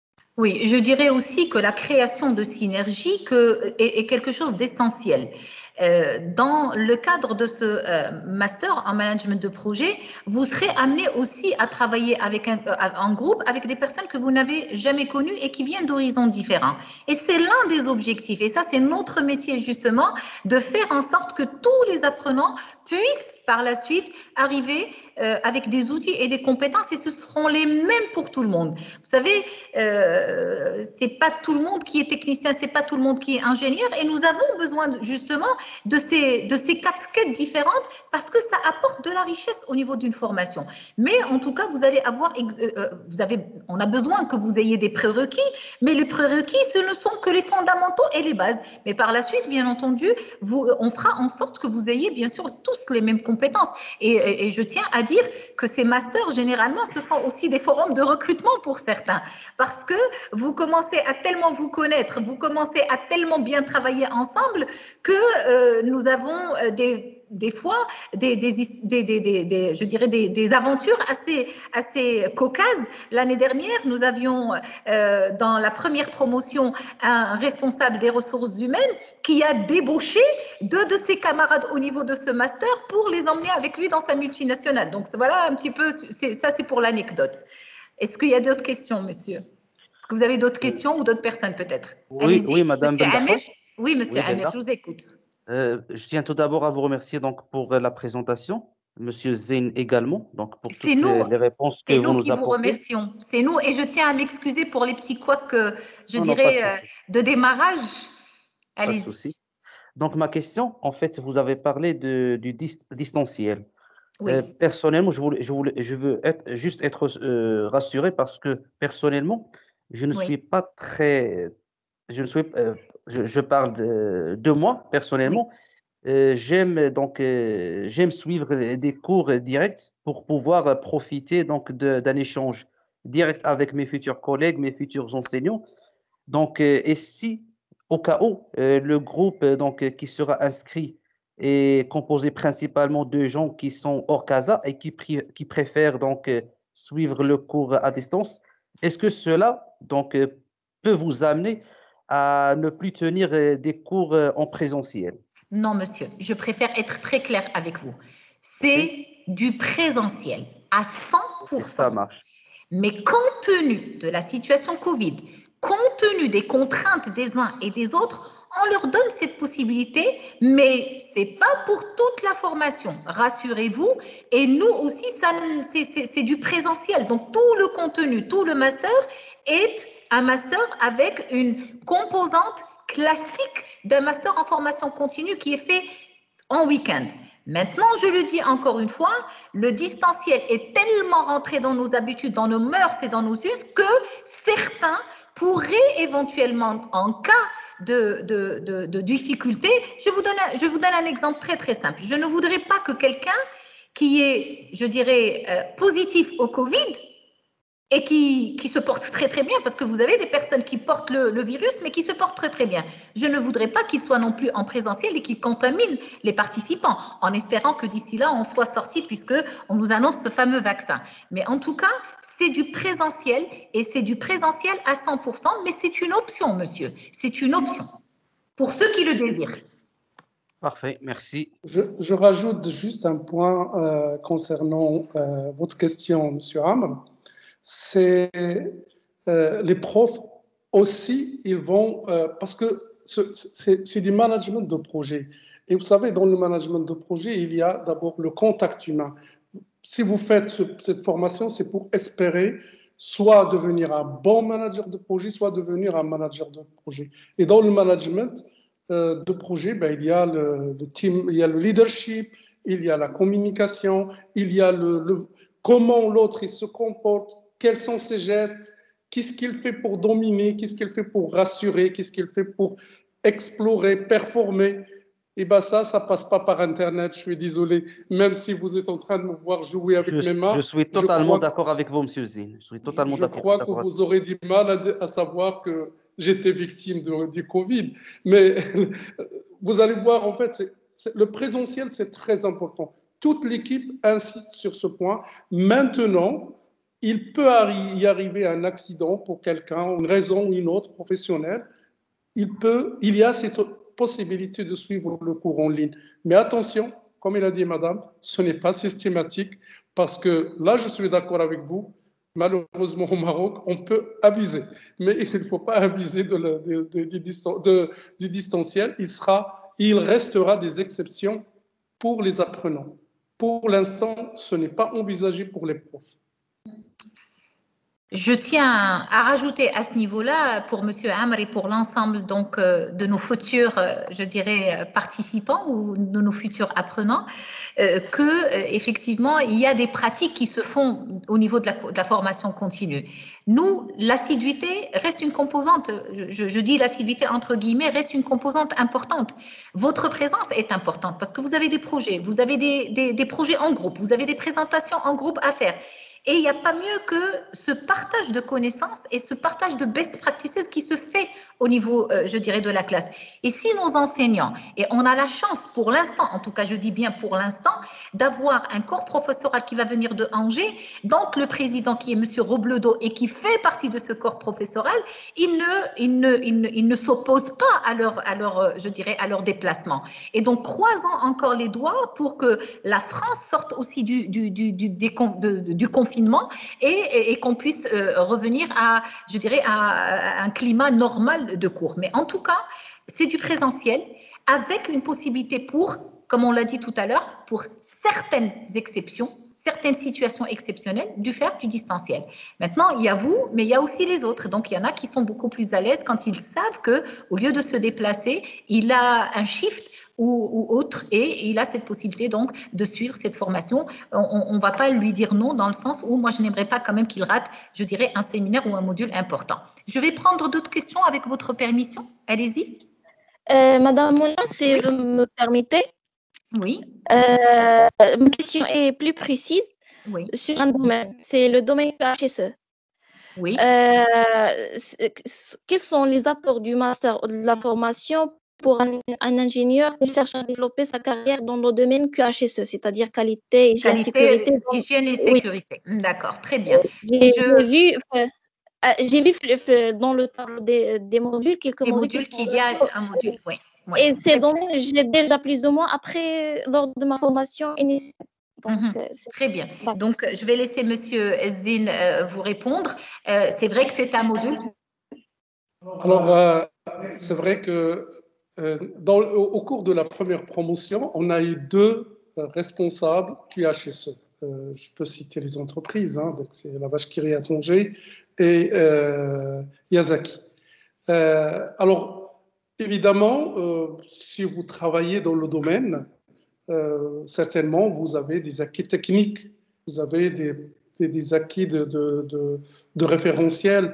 Oui, je dirais aussi que la création de synergie que, est, est quelque chose d'essentiel. Euh, dans le cadre de ce euh, master en management de projet, vous serez amené aussi à travailler avec un, euh, en groupe avec des personnes que vous n'avez jamais connues et qui viennent d'horizons différents. Et c'est l'un des objectifs, et ça c'est notre métier justement, de faire en sorte que tous les apprenants puissent par la suite arriver euh, avec des outils et des compétences, et ce seront les mêmes pour tout le monde. Vous savez, euh, c'est pas tout le monde qui est technicien, c'est pas tout le monde qui est ingénieur, et nous avons besoin justement de ces, de ces casquettes différentes parce que ça apporte de la richesse au niveau d'une formation. Mais en tout cas, vous allez avoir, euh, vous avez, on a besoin que vous ayez des prérequis, mais les prérequis, ce ne sont que les fondamentaux et les bases. Mais par la suite, bien entendu, vous, on fera en sorte que vous ayez bien sûr tous les mêmes compétences. Et, et, et je tiens à dire que ces masters, généralement, ce sont aussi des forums de recrutement pour certains, parce que vous commencez à tellement vous connaître, vous commencez à tellement bien travailler ensemble que euh, nous avons des des fois des, des, des, des, des je dirais des, des aventures assez, assez cocasses. L'année dernière, nous avions euh, dans la première promotion un responsable des ressources humaines qui a débauché deux de ses camarades au niveau de ce master pour les emmener avec lui dans sa multinationale. Donc voilà un petit peu, ça c'est pour l'anecdote. Est-ce qu'il y a d'autres questions, monsieur? Est-ce que vous avez d'autres questions ou d'autres personnes peut-être? Oui, oui, madame Monsieur Amir. Oui, monsieur oui, Amir, je vous écoute. Euh, je tiens tout d'abord à vous remercier donc pour la présentation, Monsieur Zeyn également, donc pour toutes nous, les, les réponses que c'est vous nous nous qui vous apportez. remercions. C'est nous, et je tiens à m'excuser pour les petits couacs, euh, je Non, non, pas de dirais, euh, souci, de démarrage. pas de Allez-y. souci. Donc ma question, en fait, vous avez parlé de, du dis- distanciel. Oui. Euh, personnellement, je, voulais, je, voulais, je veux être, juste être euh, rassuré parce que personnellement, je ne Oui. suis pas très, je ne suis, euh, je, je parle de, de moi personnellement. Oui. Euh, j'aime donc euh, j'aime suivre des cours directs pour pouvoir profiter donc de- d'un échange direct avec mes futurs collègues, mes futurs enseignants. Donc, euh, et si au cas où euh, le groupe euh, donc euh, qui sera inscrit est composé principalement de gens qui sont hors casa et qui, pri- qui préfèrent donc euh, suivre le cours à distance, est-ce que cela donc euh, peut vous amener à ne plus tenir euh, des cours euh, en présentiel? Non, monsieur, je préfère être très claire avec vous. Ok, C'est du présentiel à cent ok, pour ça cent. marche. Mais compte tenu de la situation Covid, compte tenu des contraintes des uns et des autres, on leur donne cette possibilité, mais ce n'est pas pour toute la formation, rassurez-vous. Et nous aussi, c'est du présentiel. Donc tout le contenu, tout le master est un master avec une composante classique d'un master en formation continue qui est fait en week-end. Maintenant, je le dis encore une fois, le distanciel est tellement rentré dans nos habitudes, dans nos mœurs et dans nos us que certains pourraient éventuellement, en cas de, de, de, de difficulté, je vous, donne un, je vous donne un exemple très très simple. Je ne voudrais pas que quelqu'un qui est, je dirais, euh, positif au Covid et qui, qui se portent très très bien, parce que vous avez des personnes qui portent le, le virus, mais qui se portent très très bien. Je ne voudrais pas qu'ils soient non plus en présentiel et qu'ils contaminent les participants, en espérant que d'ici là, on soit sorti, puisqu'on nous annonce ce fameux vaccin. Mais en tout cas, c'est du présentiel, et c'est du présentiel à cent pour cent, mais c'est une option, monsieur. C'est une option, pour ceux qui le désirent. Parfait, merci. Je, je rajoute juste un point euh, concernant euh, votre question, monsieur Amr. C'est euh, les profs aussi, ils vont, euh, parce que c'est du management de projet. Et vous savez, dans le management de projet, il y a d'abord le contact humain. Si vous faites ce, cette formation, c'est pour espérer soit devenir un bon manager de projet, soit devenir un manager de projet. Et dans le management euh, de projet, ben, il y a le, le team, il y a le leadership, il y a la communication, il y a le, le comment l'autre il se comporte, quels sont ses gestes, qu'est-ce qu'il fait pour dominer, qu'est-ce qu'il fait pour rassurer, qu'est-ce qu'il fait pour explorer, performer. Et bien ça, ça ne passe pas par Internet, je suis désolé. Même si vous êtes en train de me voir jouer avec Je, mes mains, je suis totalement d'accord avec vous, Monsieur Zine. Je suis totalement je crois que vous aurez du mal à, à savoir que j'étais victime de, du Covid. Mais vous allez voir, en fait, c'est, c'est, le présentiel, c'est très important. Toute l'équipe insiste sur ce point. Maintenant, il peut y arriver un accident pour quelqu'un, une raison ou une autre professionnelle. Il, peut, il y a cette possibilité de suivre le cours en ligne. Mais attention, comme il a dit madame, ce n'est pas systématique parce que là, je suis d'accord avec vous, malheureusement au Maroc, on peut abuser. Mais il ne faut pas abuser de la, de, de, de, de, du distanciel. Il, sera, il restera des exceptions pour les apprenants. Pour l'instant, ce n'est pas envisagé pour les profs. Je tiens à rajouter à ce niveau-là, pour Monsieur Amr et pour l'ensemble donc euh, de nos futurs, euh, je dirais, participants ou de nos futurs apprenants, euh, que euh, effectivement il y a des pratiques qui se font au niveau de la, de la formation continue. Nous, l'assiduité reste une composante, je, je dis l'assiduité entre guillemets, reste une composante importante. Votre présence est importante parce que vous avez des projets, vous avez des, des, des projets en groupe, vous avez des présentations en groupe à faire. Et il n'y a pas mieux que ce partage de connaissances et ce partage de best practices qui se fait au niveau, euh, je dirais, de la classe. Et si nos enseignants, et on a la chance pour l'instant, en tout cas je dis bien pour l'instant, d'avoir un corps professoral qui va venir de Angers, donc le président qui est Monsieur Robledo et qui fait partie de ce corps professoral, il ne, il ne, il ne, il ne s'oppose pas à leur, à leur, je dirais, à leur déplacement. Et donc croisons encore les doigts pour que la France sorte aussi du, du, du, du, du, du, du confinement et, et, et qu'on puisse euh, revenir à, je dirais, à, à un climat normal de cours. Mais en tout cas, c'est du présentiel avec une possibilité pour, comme on l'a dit tout à l'heure, pour certaines exceptions, certaines situations exceptionnelles, du faire du distanciel. Maintenant, il y a vous, mais il y a aussi les autres. Donc, il y en a qui sont beaucoup plus à l'aise quand ils savent que, au lieu de se déplacer, il a un shift ou, ou autre et il a cette possibilité donc de suivre cette formation. On ne va pas lui dire non dans le sens où moi, je n'aimerais pas quand même qu'il rate, je dirais, un séminaire ou un module important. Je vais prendre d'autres questions avec votre permission. Allez-y. Euh, Madame Moulin, si oui. Vous me permettez. Oui. Euh, ma question est plus précise oui. sur un domaine. C'est le domaine P H S E. Oui. Euh, quels sont les apports du master ou de la formation pour un, un ingénieur qui cherche à développer sa carrière dans le domaine Q H S E, c'est-à-dire qualité, hygiène, qualité, sécurité. Hygiène et oui. sécurité. D'accord, très bien. J'ai Je... vu, euh, j'ai vu dans le tableau des, des modules quelques des modules qu'il y a un module, oui. oui. Et c'est donc j'ai déjà plus ou moins après lors de ma formation initiale. Donc, mmh. euh, Très bien. Donc, je vais laisser Monsieur Ezzine euh, vous répondre. Euh, c'est vrai que c'est un module. Alors, euh, c'est vrai que euh, dans, au, au cours de la première promotion, on a eu deux euh, responsables Q H S E. Euh, je peux citer les entreprises, hein, donc c'est la Vache qui rit à Angers et euh, Yazaki. Euh, alors, évidemment, euh, si vous travaillez dans le domaine, euh, certainement, vous avez des acquis techniques, vous avez des, des, des acquis de, de, de, de référentiels,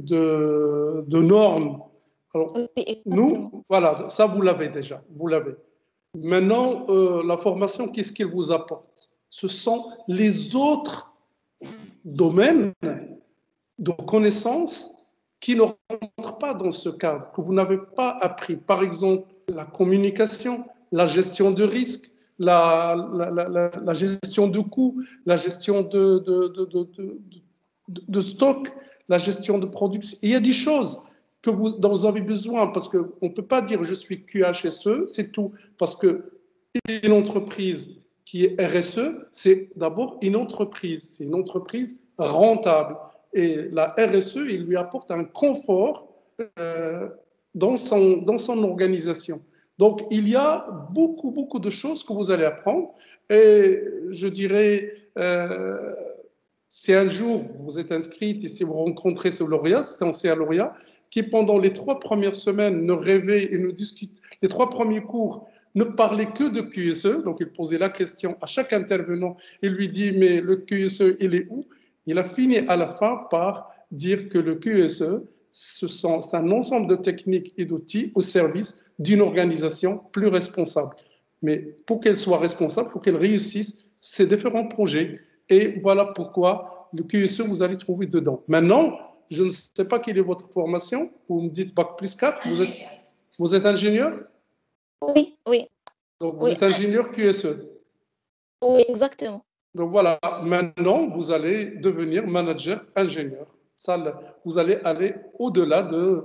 de, de normes. Alors, oui, nous, voilà, ça, vous l'avez déjà, vous l'avez. Maintenant, euh, la formation, qu'est-ce qu'elle vous apporte? Ce sont les autres domaines de connaissances qui ne rentrent pas dans ce cadre, que vous n'avez pas appris. Par exemple, la communication, la gestion de risque, la, la, la, la gestion de coûts, la gestion de, de, de, de, de, de stock, la gestion de production. Il y a des choses que vous, dont vous avez besoin, parce qu'on ne peut pas dire je suis Q H S E, c'est tout, parce que une entreprise qui est R S E, c'est d'abord une entreprise, c'est une entreprise rentable. Et la R S E, il lui apporte un confort euh, dans, son, dans son organisation. Donc, il y a beaucoup, beaucoup de choses que vous allez apprendre. Et je dirais, euh, si un jour vous êtes inscrite et si vous rencontrez ce lauréat, c'est un C A lauréat, qui pendant les trois premières semaines ne rêvait et ne discute, les trois premiers cours, ne parlait que de Q S E. Donc, il posait la question à chaque intervenant. Il lui dit, mais le Q S E, il est où? Il a fini à la fin par dire que le Q S E, c'est un ensemble de techniques et d'outils au service d'une organisation plus responsable. Mais pour qu'elle soit responsable, il faut qu'elle réussisse ses différents projets. Et voilà pourquoi le Q S E, vous allez trouver dedans. Maintenant, je ne sais pas quelle est votre formation. Vous me dites Bac plus quatre. Vous êtes, vous êtes ingénieur? Oui, oui. Donc, vous oui. êtes ingénieur Q S E? Oui, exactement. Donc voilà, maintenant, vous allez devenir manager ingénieur. Ça, vous allez aller au-delà de,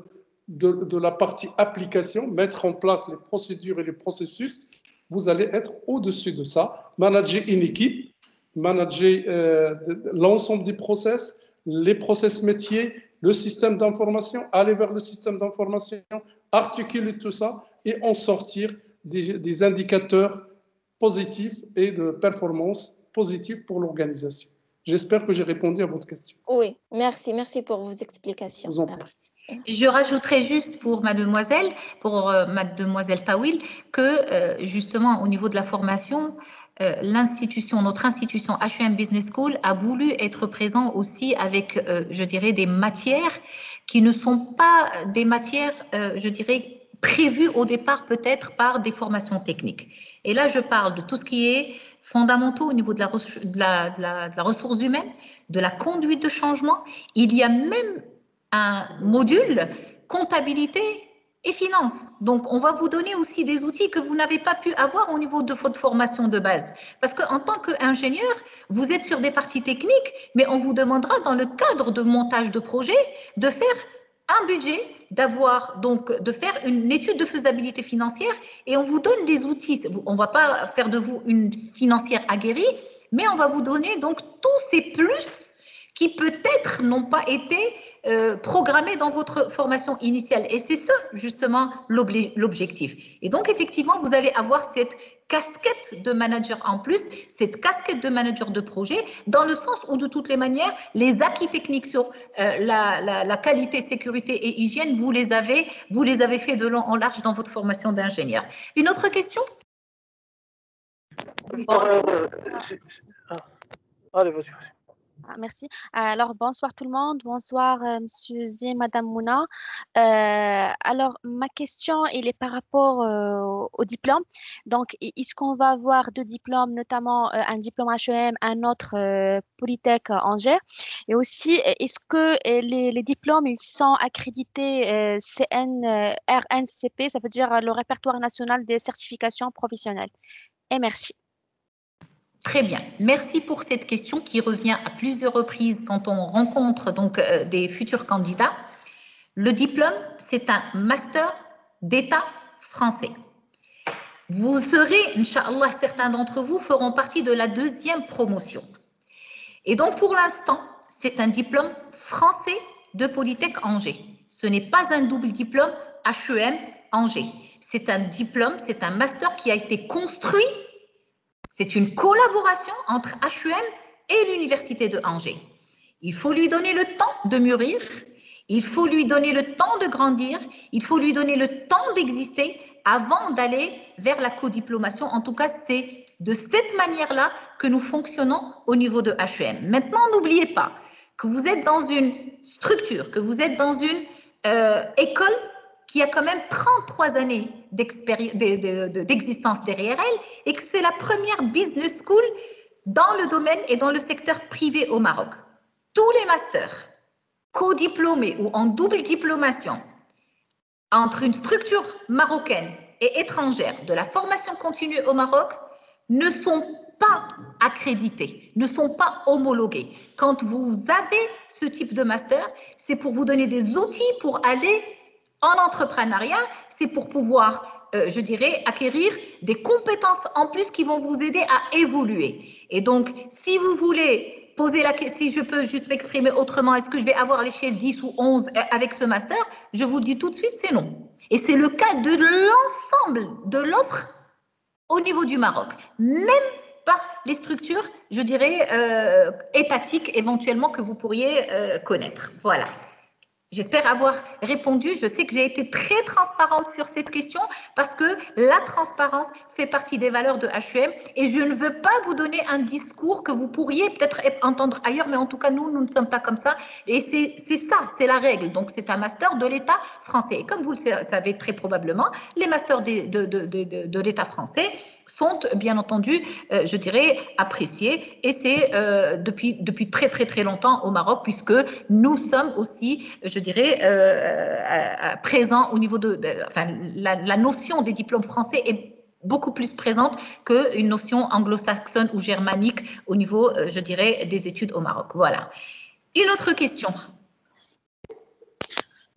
de, de la partie application, mettre en place les procédures et les processus, vous allez être au-dessus de ça, manager une équipe, manager euh, l'ensemble des process, les process métiers, le système d'information, aller vers le système d'information, articuler tout ça et en sortir des, des indicateurs positifs et de performance positive pour l'organisation. J'espère que j'ai répondu à votre question. Oui, merci, merci pour vos explications. Je vous en prie. Je rajouterai juste pour mademoiselle, pour euh, mademoiselle Tawil, que euh, justement au niveau de la formation, euh, l'institution, notre institution H E M Business School a voulu être présent aussi avec, euh, je dirais, des matières qui ne sont pas des matières, euh, je dirais, prévues au départ peut-être par des formations techniques. Et là, je parle de tout ce qui est fondamentaux au niveau de la, de la, de la, de la ressource humaine, de la conduite de changement. Il y a même un module comptabilité et finance. Donc, on va vous donner aussi des outils que vous n'avez pas pu avoir au niveau de votre formation de base. Parce qu'en tant qu'ingénieur, vous êtes sur des parties techniques, mais on vous demandera dans le cadre de montage de projet de faire un budget, d'avoir donc de faire une étude de faisabilité financière et on vous donne des outils. On ne va pas faire de vous une financière aguerrie, mais on va vous donner donc tous ces plus qui peut-être n'ont pas été euh, programmés dans votre formation initiale. Et c'est ça, justement, l'objectif. Et donc, effectivement, vous allez avoir cette casquette de manager en plus, cette casquette de manager de projet, dans le sens où, de toutes les manières, les acquis techniques sur euh, la, la, la qualité, sécurité et hygiène, vous les avez, vous les avez fait de long en large dans votre formation d'ingénieur. Une autre question? Bon. Euh, ah. Allez, vas-y, vas-y. Ah, merci. Alors, bonsoir tout le monde. Bonsoir, euh, Monsieur Zé, Madame Mouna. Euh, alors, ma question, elle est par rapport euh, au diplôme. Donc, est-ce qu'on va avoir deux diplômes, notamment euh, un diplôme H E M, un autre euh, Polytech Angers? Et aussi, est-ce que euh, les, les diplômes, ils sont accrédités euh, C N, euh, R N C P, ça veut dire le répertoire national des certifications professionnelles? Et merci. Très bien. Merci pour cette question qui revient à plusieurs reprises quand on rencontre donc euh, des futurs candidats. Le diplôme, c'est un master d'État français. Vous serez, Inch'Allah, certains d'entre vous feront partie de la deuxième promotion. Et donc, pour l'instant, c'est un diplôme français de Polytech Angers. Ce n'est pas un double diplôme H E M Angers. C'est un diplôme, c'est un master qui a été construit. C'est une collaboration entre H E M et l'Université de Angers. Il faut lui donner le temps de mûrir, il faut lui donner le temps de grandir, il faut lui donner le temps d'exister avant d'aller vers la codiplomation. En tout cas, c'est de cette manière-là que nous fonctionnons au niveau de H E M. Maintenant, n'oubliez pas que vous êtes dans une structure, que vous êtes dans une euh, école qui a quand même trente-trois années d'existence derrière elle et que c'est la première business school dans le domaine et dans le secteur privé au Maroc. Tous les masters co-diplômés ou en double diplomation entre une structure marocaine et étrangère de la formation continue au Maroc ne sont pas accrédités, ne sont pas homologués. Quand vous avez ce type de master, c'est pour vous donner des outils pour aller en entrepreneuriat, c'est pour pouvoir, euh, je dirais, acquérir des compétences en plus qui vont vous aider à évoluer. Et donc, si vous voulez poser la question, si je peux juste m'exprimer autrement, est-ce que je vais avoir l'échelle dix ou onze avec ce master? Je vous le dis tout de suite, c'est non. Et c'est le cas de l'ensemble de l'offre au niveau du Maroc, même par les structures, je dirais, euh, étatiques éventuellement que vous pourriez euh, connaître. Voilà. J'espère avoir répondu. Je sais que j'ai été très transparente sur cette question parce que la transparence fait partie des valeurs de H E M et je ne veux pas vous donner un discours que vous pourriez peut-être entendre ailleurs, mais en tout cas, nous, nous ne sommes pas comme ça. Et c'est ça, c'est la règle. Donc, c'est un master de l'État français. Et comme vous le savez très probablement, les masters de, de, de, de, de l'État français sont bien entendu, euh, je dirais, appréciés et c'est euh, depuis, depuis très très très longtemps au Maroc puisque nous sommes aussi, je dirais, euh, euh, présents au niveau de, de enfin, la, la notion des diplômes français est beaucoup plus présente qu'une notion anglo-saxonne ou germanique au niveau, euh, je dirais, des études au Maroc. Voilà. Une autre question.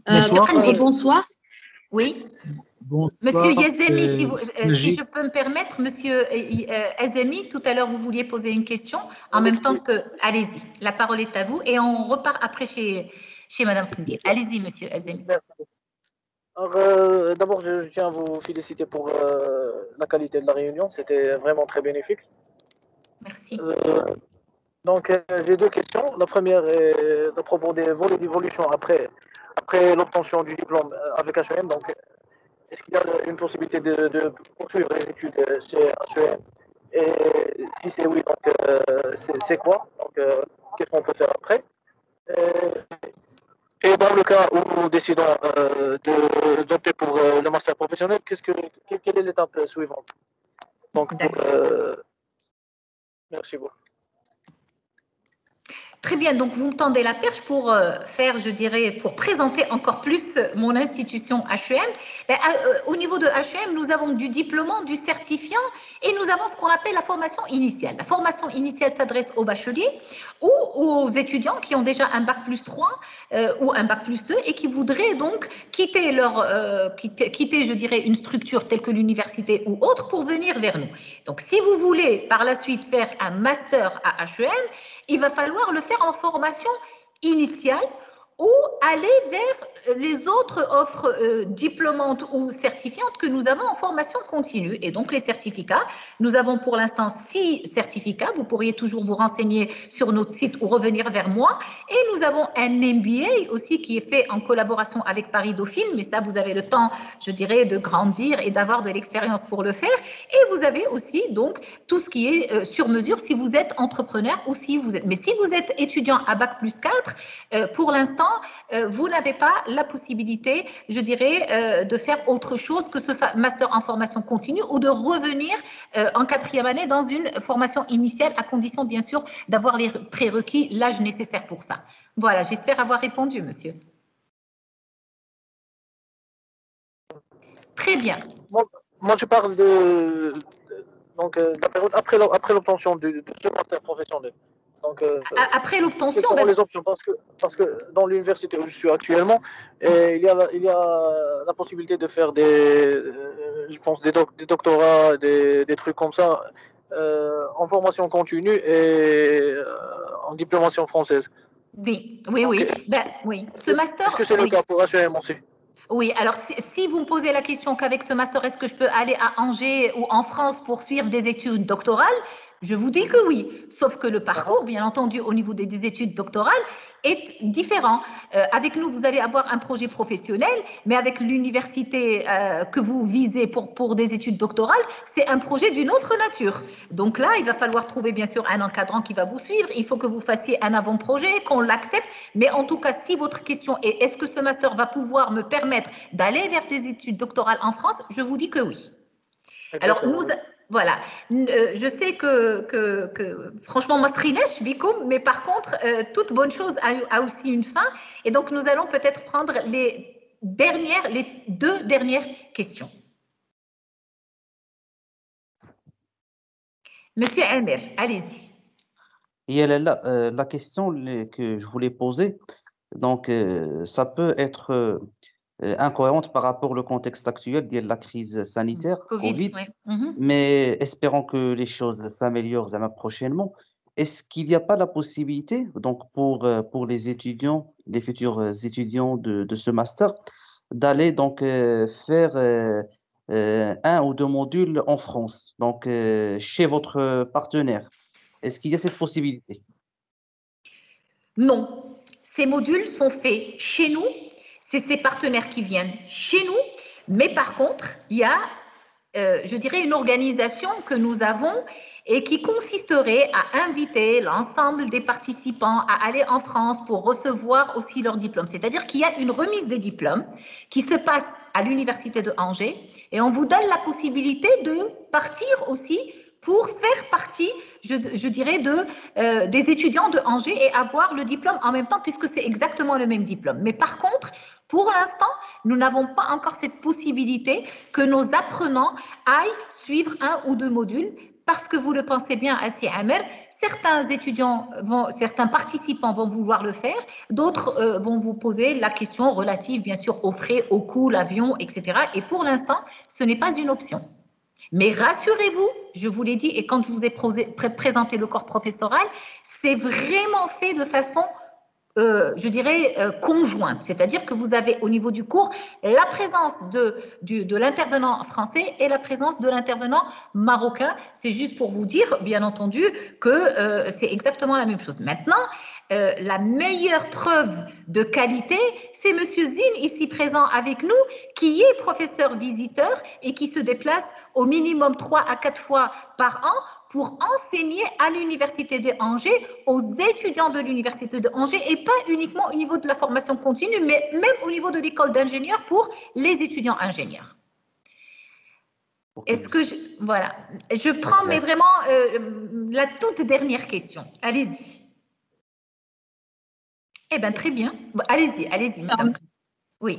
Bonsoir. Euh, bonsoir. Oui. Bonsoir. Monsieur Yazemi, si, vous, euh, si je peux me permettre, Monsieur Yazemi, tout à l'heure vous vouliez poser une question en même temps que. Allez-y, la parole est à vous et on repart après chez, chez Madame Koundir. Allez-y, Monsieur Yazemi. Merci. Alors, euh, d'abord, je, je tiens à vous féliciter pour euh, la qualité de la réunion. C'était vraiment très bénéfique. Merci. Euh, donc, euh, j'ai deux questions. La première est à propos des volets d'évolution après, après l'obtention du diplôme avec H E M. Donc, est-ce qu'il y a une possibilité de, de poursuivre les études chez H E M? Et si c'est oui, donc euh, c'est quoi? Donc, euh, qu'est-ce qu'on peut faire après? Et, et dans le cas où nous décidons euh, d'opter pour euh, le master professionnel, qu'est-ce que, quelle est l'étape suivante? Donc, pour, euh, merci beaucoup. Très bien, donc vous me tendez la perche pour euh, faire, je dirais, pour présenter encore plus mon institution H E M. Ben, euh, au niveau de H E M, nous avons du diplômant, du certifiant et nous avons ce qu'on appelle la formation initiale. La formation initiale s'adresse aux bacheliers ou aux étudiants qui ont déjà un bac plus trois euh, ou un bac plus deux et qui voudraient donc quitter, leur, euh, quitter, quitter, je dirais, une structure telle que l'université ou autre pour venir vers nous. Donc, si vous voulez par la suite faire un master à H E M, il va falloir le faire en formation initiale ou aller vers les autres offres euh, diplômantes ou certifiantes que nous avons en formation continue. Et donc, les certificats, nous avons pour l'instant six certificats. Vous pourriez toujours vous renseigner sur notre site ou revenir vers moi. Et nous avons un M B A aussi qui est fait en collaboration avec Paris Dauphine, mais ça, vous avez le temps, je dirais, de grandir et d'avoir de l'expérience pour le faire. Et vous avez aussi, donc, tout ce qui est euh, sur mesure si vous êtes entrepreneur ou si vous êtes... Mais si vous êtes étudiant à Bac plus quatre, euh, pour l'instant, euh, vous n'avez pas la possibilité, je dirais, euh, de faire autre chose que ce master en formation continue ou de revenir euh, en quatrième année dans une formation initiale, à condition, bien sûr, d'avoir les prérequis, l'âge nécessaire pour ça. Voilà, j'espère avoir répondu, monsieur. Très bien. Moi, moi je parle de, de donc, euh, de la période après, après l'obtention du, du master professionnel. Donc, euh, après l'obtention, quelles seront ben... les options? Parce que, parce que dans l'université où je suis actuellement, et il, y a la, il y a la possibilité de faire des, euh, je pense, des, doc, des doctorats, des, des trucs comme ça, euh, en formation continue et euh, en diplomation française. Oui, oui, Donc, oui. Ben, oui. Ce est-ce, master, est-ce que c'est oui. le cas pour H E M aussi? Oui, alors si, si vous me posez la question qu'avec ce master, est-ce que je peux aller à Angers ou en France pour suivre des études doctorales? Je vous dis que oui, sauf que le parcours, bien entendu, au niveau des, des études doctorales, est différent. Euh, avec nous, vous allez avoir un projet professionnel, mais avec l'université euh, que vous visez pour, pour des études doctorales, c'est un projet d'une autre nature. Donc là, il va falloir trouver bien sûr un encadrant qui va vous suivre. Il faut que vous fassiez un avant-projet, qu'on l'accepte. Mais en tout cas, si votre question est est-ce que ce master va pouvoir me permettre d'aller vers des études doctorales en France, je vous dis que oui. Alors, nous, voilà, euh, je sais que, que, que franchement, moi, mais par contre, euh, toute bonne chose a, a aussi une fin. Et donc, nous allons peut-être prendre les dernières, les deux dernières questions. Monsieur Elmer, allez-y. Et la, euh, la question que je voulais poser, donc, euh, ça peut être euh, incohérente par rapport au contexte actuel de la crise sanitaire, Covid, Covid, oui. Mm-hmm. mais espérons que les choses s'améliorent prochainement. Est-ce qu'il n'y a pas la possibilité, donc pour, pour les étudiants, les futurs étudiants de, de ce master, d'aller donc euh, faire euh, euh, un ou deux modules en France, donc euh, chez votre partenaire? Est-ce qu'il y a cette possibilité? Non. Ces modules sont faits chez nous. C'est ces partenaires qui viennent chez nous. Mais par contre, il y a, euh, je dirais, une organisation que nous avons et qui consisterait à inviter l'ensemble des participants à aller en France pour recevoir aussi leur diplôme. C'est-à-dire qu'il y a une remise des diplômes qui se passe à l'université de Angers et on vous donne la possibilité de partir aussi pour faire partie, je, je dirais, de, euh, des étudiants de Angers et avoir le diplôme en même temps, puisque c'est exactement le même diplôme. Mais par contre, pour l'instant, nous n'avons pas encore cette possibilité que nos apprenants aillent suivre un ou deux modules, parce que vous le pensez bien, Assi Amer, Certains étudiants, vont, certains participants vont vouloir le faire, d'autres euh, vont vous poser la question relative, bien sûr, aux frais, au coût, l'avion, et cetera. Et pour l'instant, ce n'est pas une option. Mais rassurez-vous, je vous l'ai dit, et quand je vous ai pré présenté le corps professoral, c'est vraiment fait de façon, euh, je dirais, euh, conjointe. C'est-à-dire que vous avez au niveau du cours la présence de, du, de l'intervenant français et la présence de l'intervenant marocain. C'est juste pour vous dire, bien entendu, que euh, c'est exactement la même chose. Maintenant, Euh, la meilleure preuve de qualité, c'est Monsieur Zine, ici présent avec nous, qui est professeur visiteur et qui se déplace au minimum trois à quatre fois par an pour enseigner à l'Université de Angers, aux étudiants de l'Université de Angers, et pas uniquement au niveau de la formation continue, mais même au niveau de l'école d'ingénieurs pour les étudiants ingénieurs. Est-ce que je... Voilà. Je prends, mais vraiment, euh, la toute dernière question. Allez-y. Eh bien, très bien. Bon, allez-y, allez-y, madame. Oui.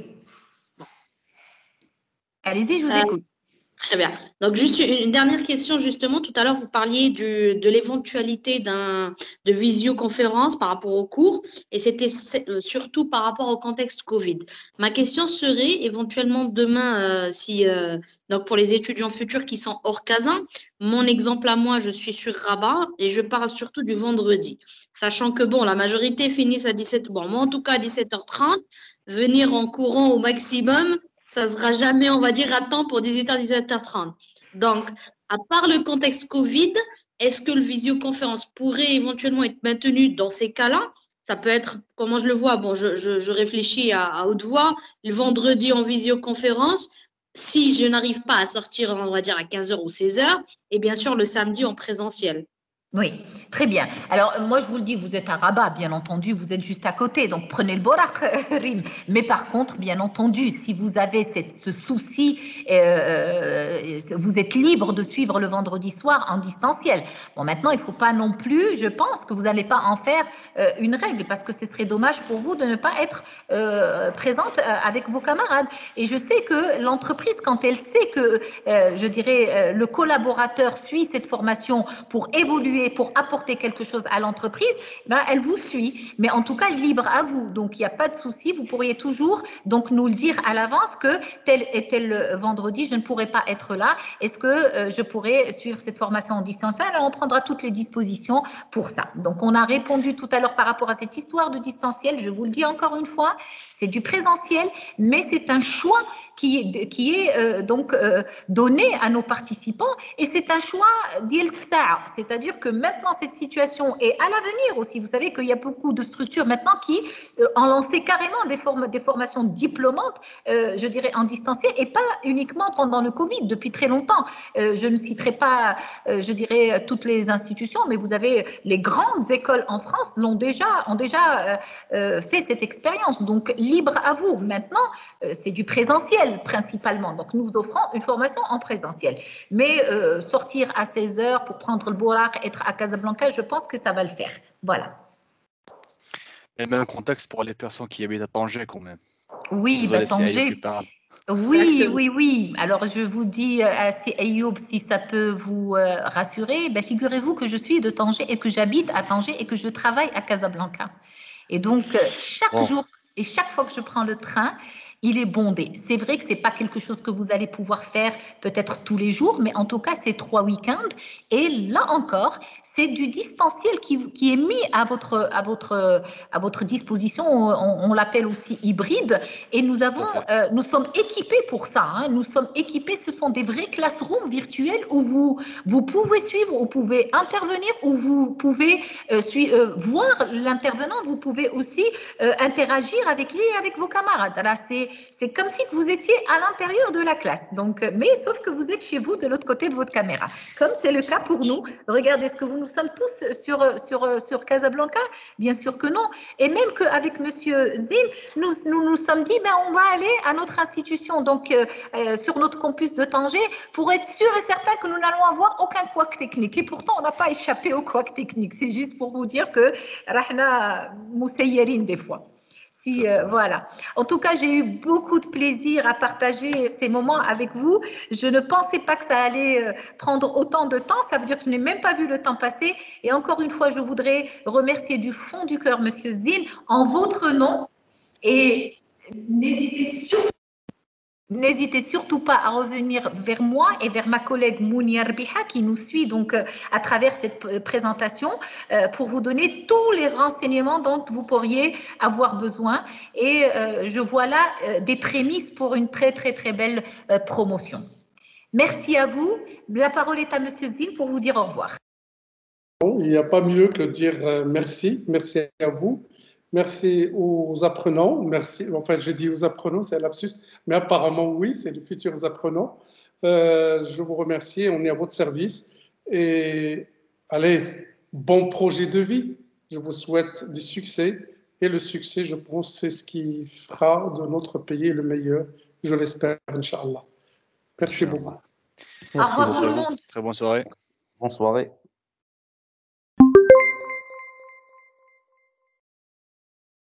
Allez-y, je vous Euh, écoute. Très bien. Donc, juste une dernière question, justement. Tout à l'heure, vous parliez du, de l'éventualité d'un, de visioconférence par rapport au cours, et c'était surtout par rapport au contexte Covid. Ma question serait, éventuellement, demain, euh, si, euh, donc pour les étudiants futurs qui sont hors Kazan, mon exemple à moi, je suis sur Rabat, et je parle surtout du vendredi. Sachant que, bon, la majorité finissent à dix-sept heures. Bon, moi, en tout cas, à dix-sept heures trente, venir en courant au maximum, ça ne sera jamais, on va dire, à temps pour dix-huit heures, dix-huit heures trente. Donc, à part le contexte Covid, est-ce que le visioconférence pourrait éventuellement être maintenu dans ces cas-là? Ça peut être, comment je le vois, bon, je, je, je réfléchis à, à haute voix, le vendredi en visioconférence, si je n'arrive pas à sortir, on va dire, à quinze heures ou seize heures, et bien sûr le samedi en présentiel. Oui, très bien. Alors, moi, je vous le dis, vous êtes à Rabat, bien entendu, vous êtes juste à côté, donc prenez le Borak, Rim. Mais par contre, bien entendu, si vous avez cette, ce souci, euh, vous êtes libre de suivre le vendredi soir en distanciel. Bon, maintenant, il ne faut pas non plus, je pense que vous n'allez pas en faire euh, une règle, parce que ce serait dommage pour vous de ne pas être euh, présente avec vos camarades. Et je sais que l'entreprise, quand elle sait que, euh, je dirais, euh, le collaborateur suit cette formation pour évoluer, pour apporter quelque chose à l'entreprise, ben, elle vous suit. Mais en tout cas, libre à vous. Donc, il n'y a pas de souci. Vous pourriez toujours donc, nous le dire à l'avance que tel et tel vendredi, je ne pourrai pas être là. Est-ce que euh, je pourrais suivre cette formation en distanciel? Alors, on prendra toutes les dispositions pour ça. Donc, on a répondu tout à l'heure par rapport à cette histoire de distanciel. Je vous le dis encore une fois, c'est du présentiel, mais c'est un choix qui est, qui est euh, donc euh, donné à nos participants, et c'est un choix d'il saa, c'est-à-dire que maintenant cette situation est à l'avenir aussi. Vous savez qu'il y a beaucoup de structures maintenant qui euh, ont lancé carrément des, formes, des formations diplômantes, euh, je dirais en distanciel, et pas uniquement pendant le Covid, depuis très longtemps. Euh, je ne citerai pas, euh, je dirais, toutes les institutions, mais vous avez les grandes écoles en France l'ont déjà, ont déjà euh, euh, fait cette expérience. Donc, libre à vous. Maintenant, euh, c'est du présentiel principalement. Donc, nous offrons une formation en présentiel. Mais euh, sortir à seize heures pour prendre le Borak, être à Casablanca, je pense que ça va le faire. Voilà. Et même contexte pour les personnes qui habitent à Tanger quand même. Oui, bah, Tanger. Oui, oui, oui. Alors, je vous dis, euh, Ayoub, si ça peut vous euh, rassurer, bah, figurez-vous que je suis de Tanger et que j'habite à Tanger et que je travaille à Casablanca. Et donc, euh, chaque oh. jour et chaque fois que je prends le train, il est bondé. C'est vrai que ce n'est pas quelque chose que vous allez pouvoir faire peut-être tous les jours, mais en tout cas, c'est trois week-ends. Et là encore, c'est du distanciel qui, qui est mis à votre, à votre, à votre disposition. On, on l'appelle aussi hybride. Et nous, avons, euh, nous sommes équipés pour ça. Hein. Nous sommes équipés. Ce sont des vrais classrooms virtuels où vous, vous pouvez suivre, vous pouvez intervenir, où vous pouvez euh, sui- euh, voir l'intervenant. Vous pouvez aussi euh, interagir avec lui et avec vos camarades. Là, c'est C'est comme si vous étiez à l'intérieur de la classe. Donc, mais sauf que vous êtes chez vous de l'autre côté de votre caméra. Comme c'est le cas pour nous. Regardez ce que vous, nous sommes tous sur, sur, sur Casablanca. Bien sûr que non. Et même qu'avec Monsieur Zine, nous, nous nous sommes dit, ben, on va aller à notre institution, donc euh, euh, sur notre campus de Tanger, pour être sûr et certain que nous n'allons avoir aucun couac technique. Et pourtant, on n'a pas échappé au couac technique. C'est juste pour vous dire que Rahna Moussaïrine des fois. Si, euh, voilà. En tout cas, j'ai eu beaucoup de plaisir à partager ces moments avec vous. Je ne pensais pas que ça allait euh, prendre autant de temps. Ça veut dire que je n'ai même pas vu le temps passer. Et encore une fois, je voudrais remercier du fond du cœur Monsieur Zine en votre nom. Et n'hésitez surtout N'hésitez surtout pas à revenir vers moi et vers ma collègue Mounia Rbiha qui nous suit donc euh, à travers cette présentation euh, pour vous donner tous les renseignements dont vous pourriez avoir besoin. Et euh, je vois là euh, des prémices pour une très très très belle euh, promotion. Merci à vous. La parole est à Monsieur Zine pour vous dire au revoir. Il n'y a pas mieux que dire euh, merci. Merci à vous. Merci aux apprenants. Merci. Enfin, je dis aux apprenants, c'est un lapsus, mais apparemment, oui, c'est les futurs apprenants. Euh, je vous remercie. On est à votre service. Et allez, bon projet de vie. Je vous souhaite du succès. Et le succès, je pense, c'est ce qui fera de notre pays le meilleur. Je l'espère, Inch'Allah. Merci beaucoup. Au revoir tout le Merci à vous. monde. Très bonne soirée. Bonne soirée.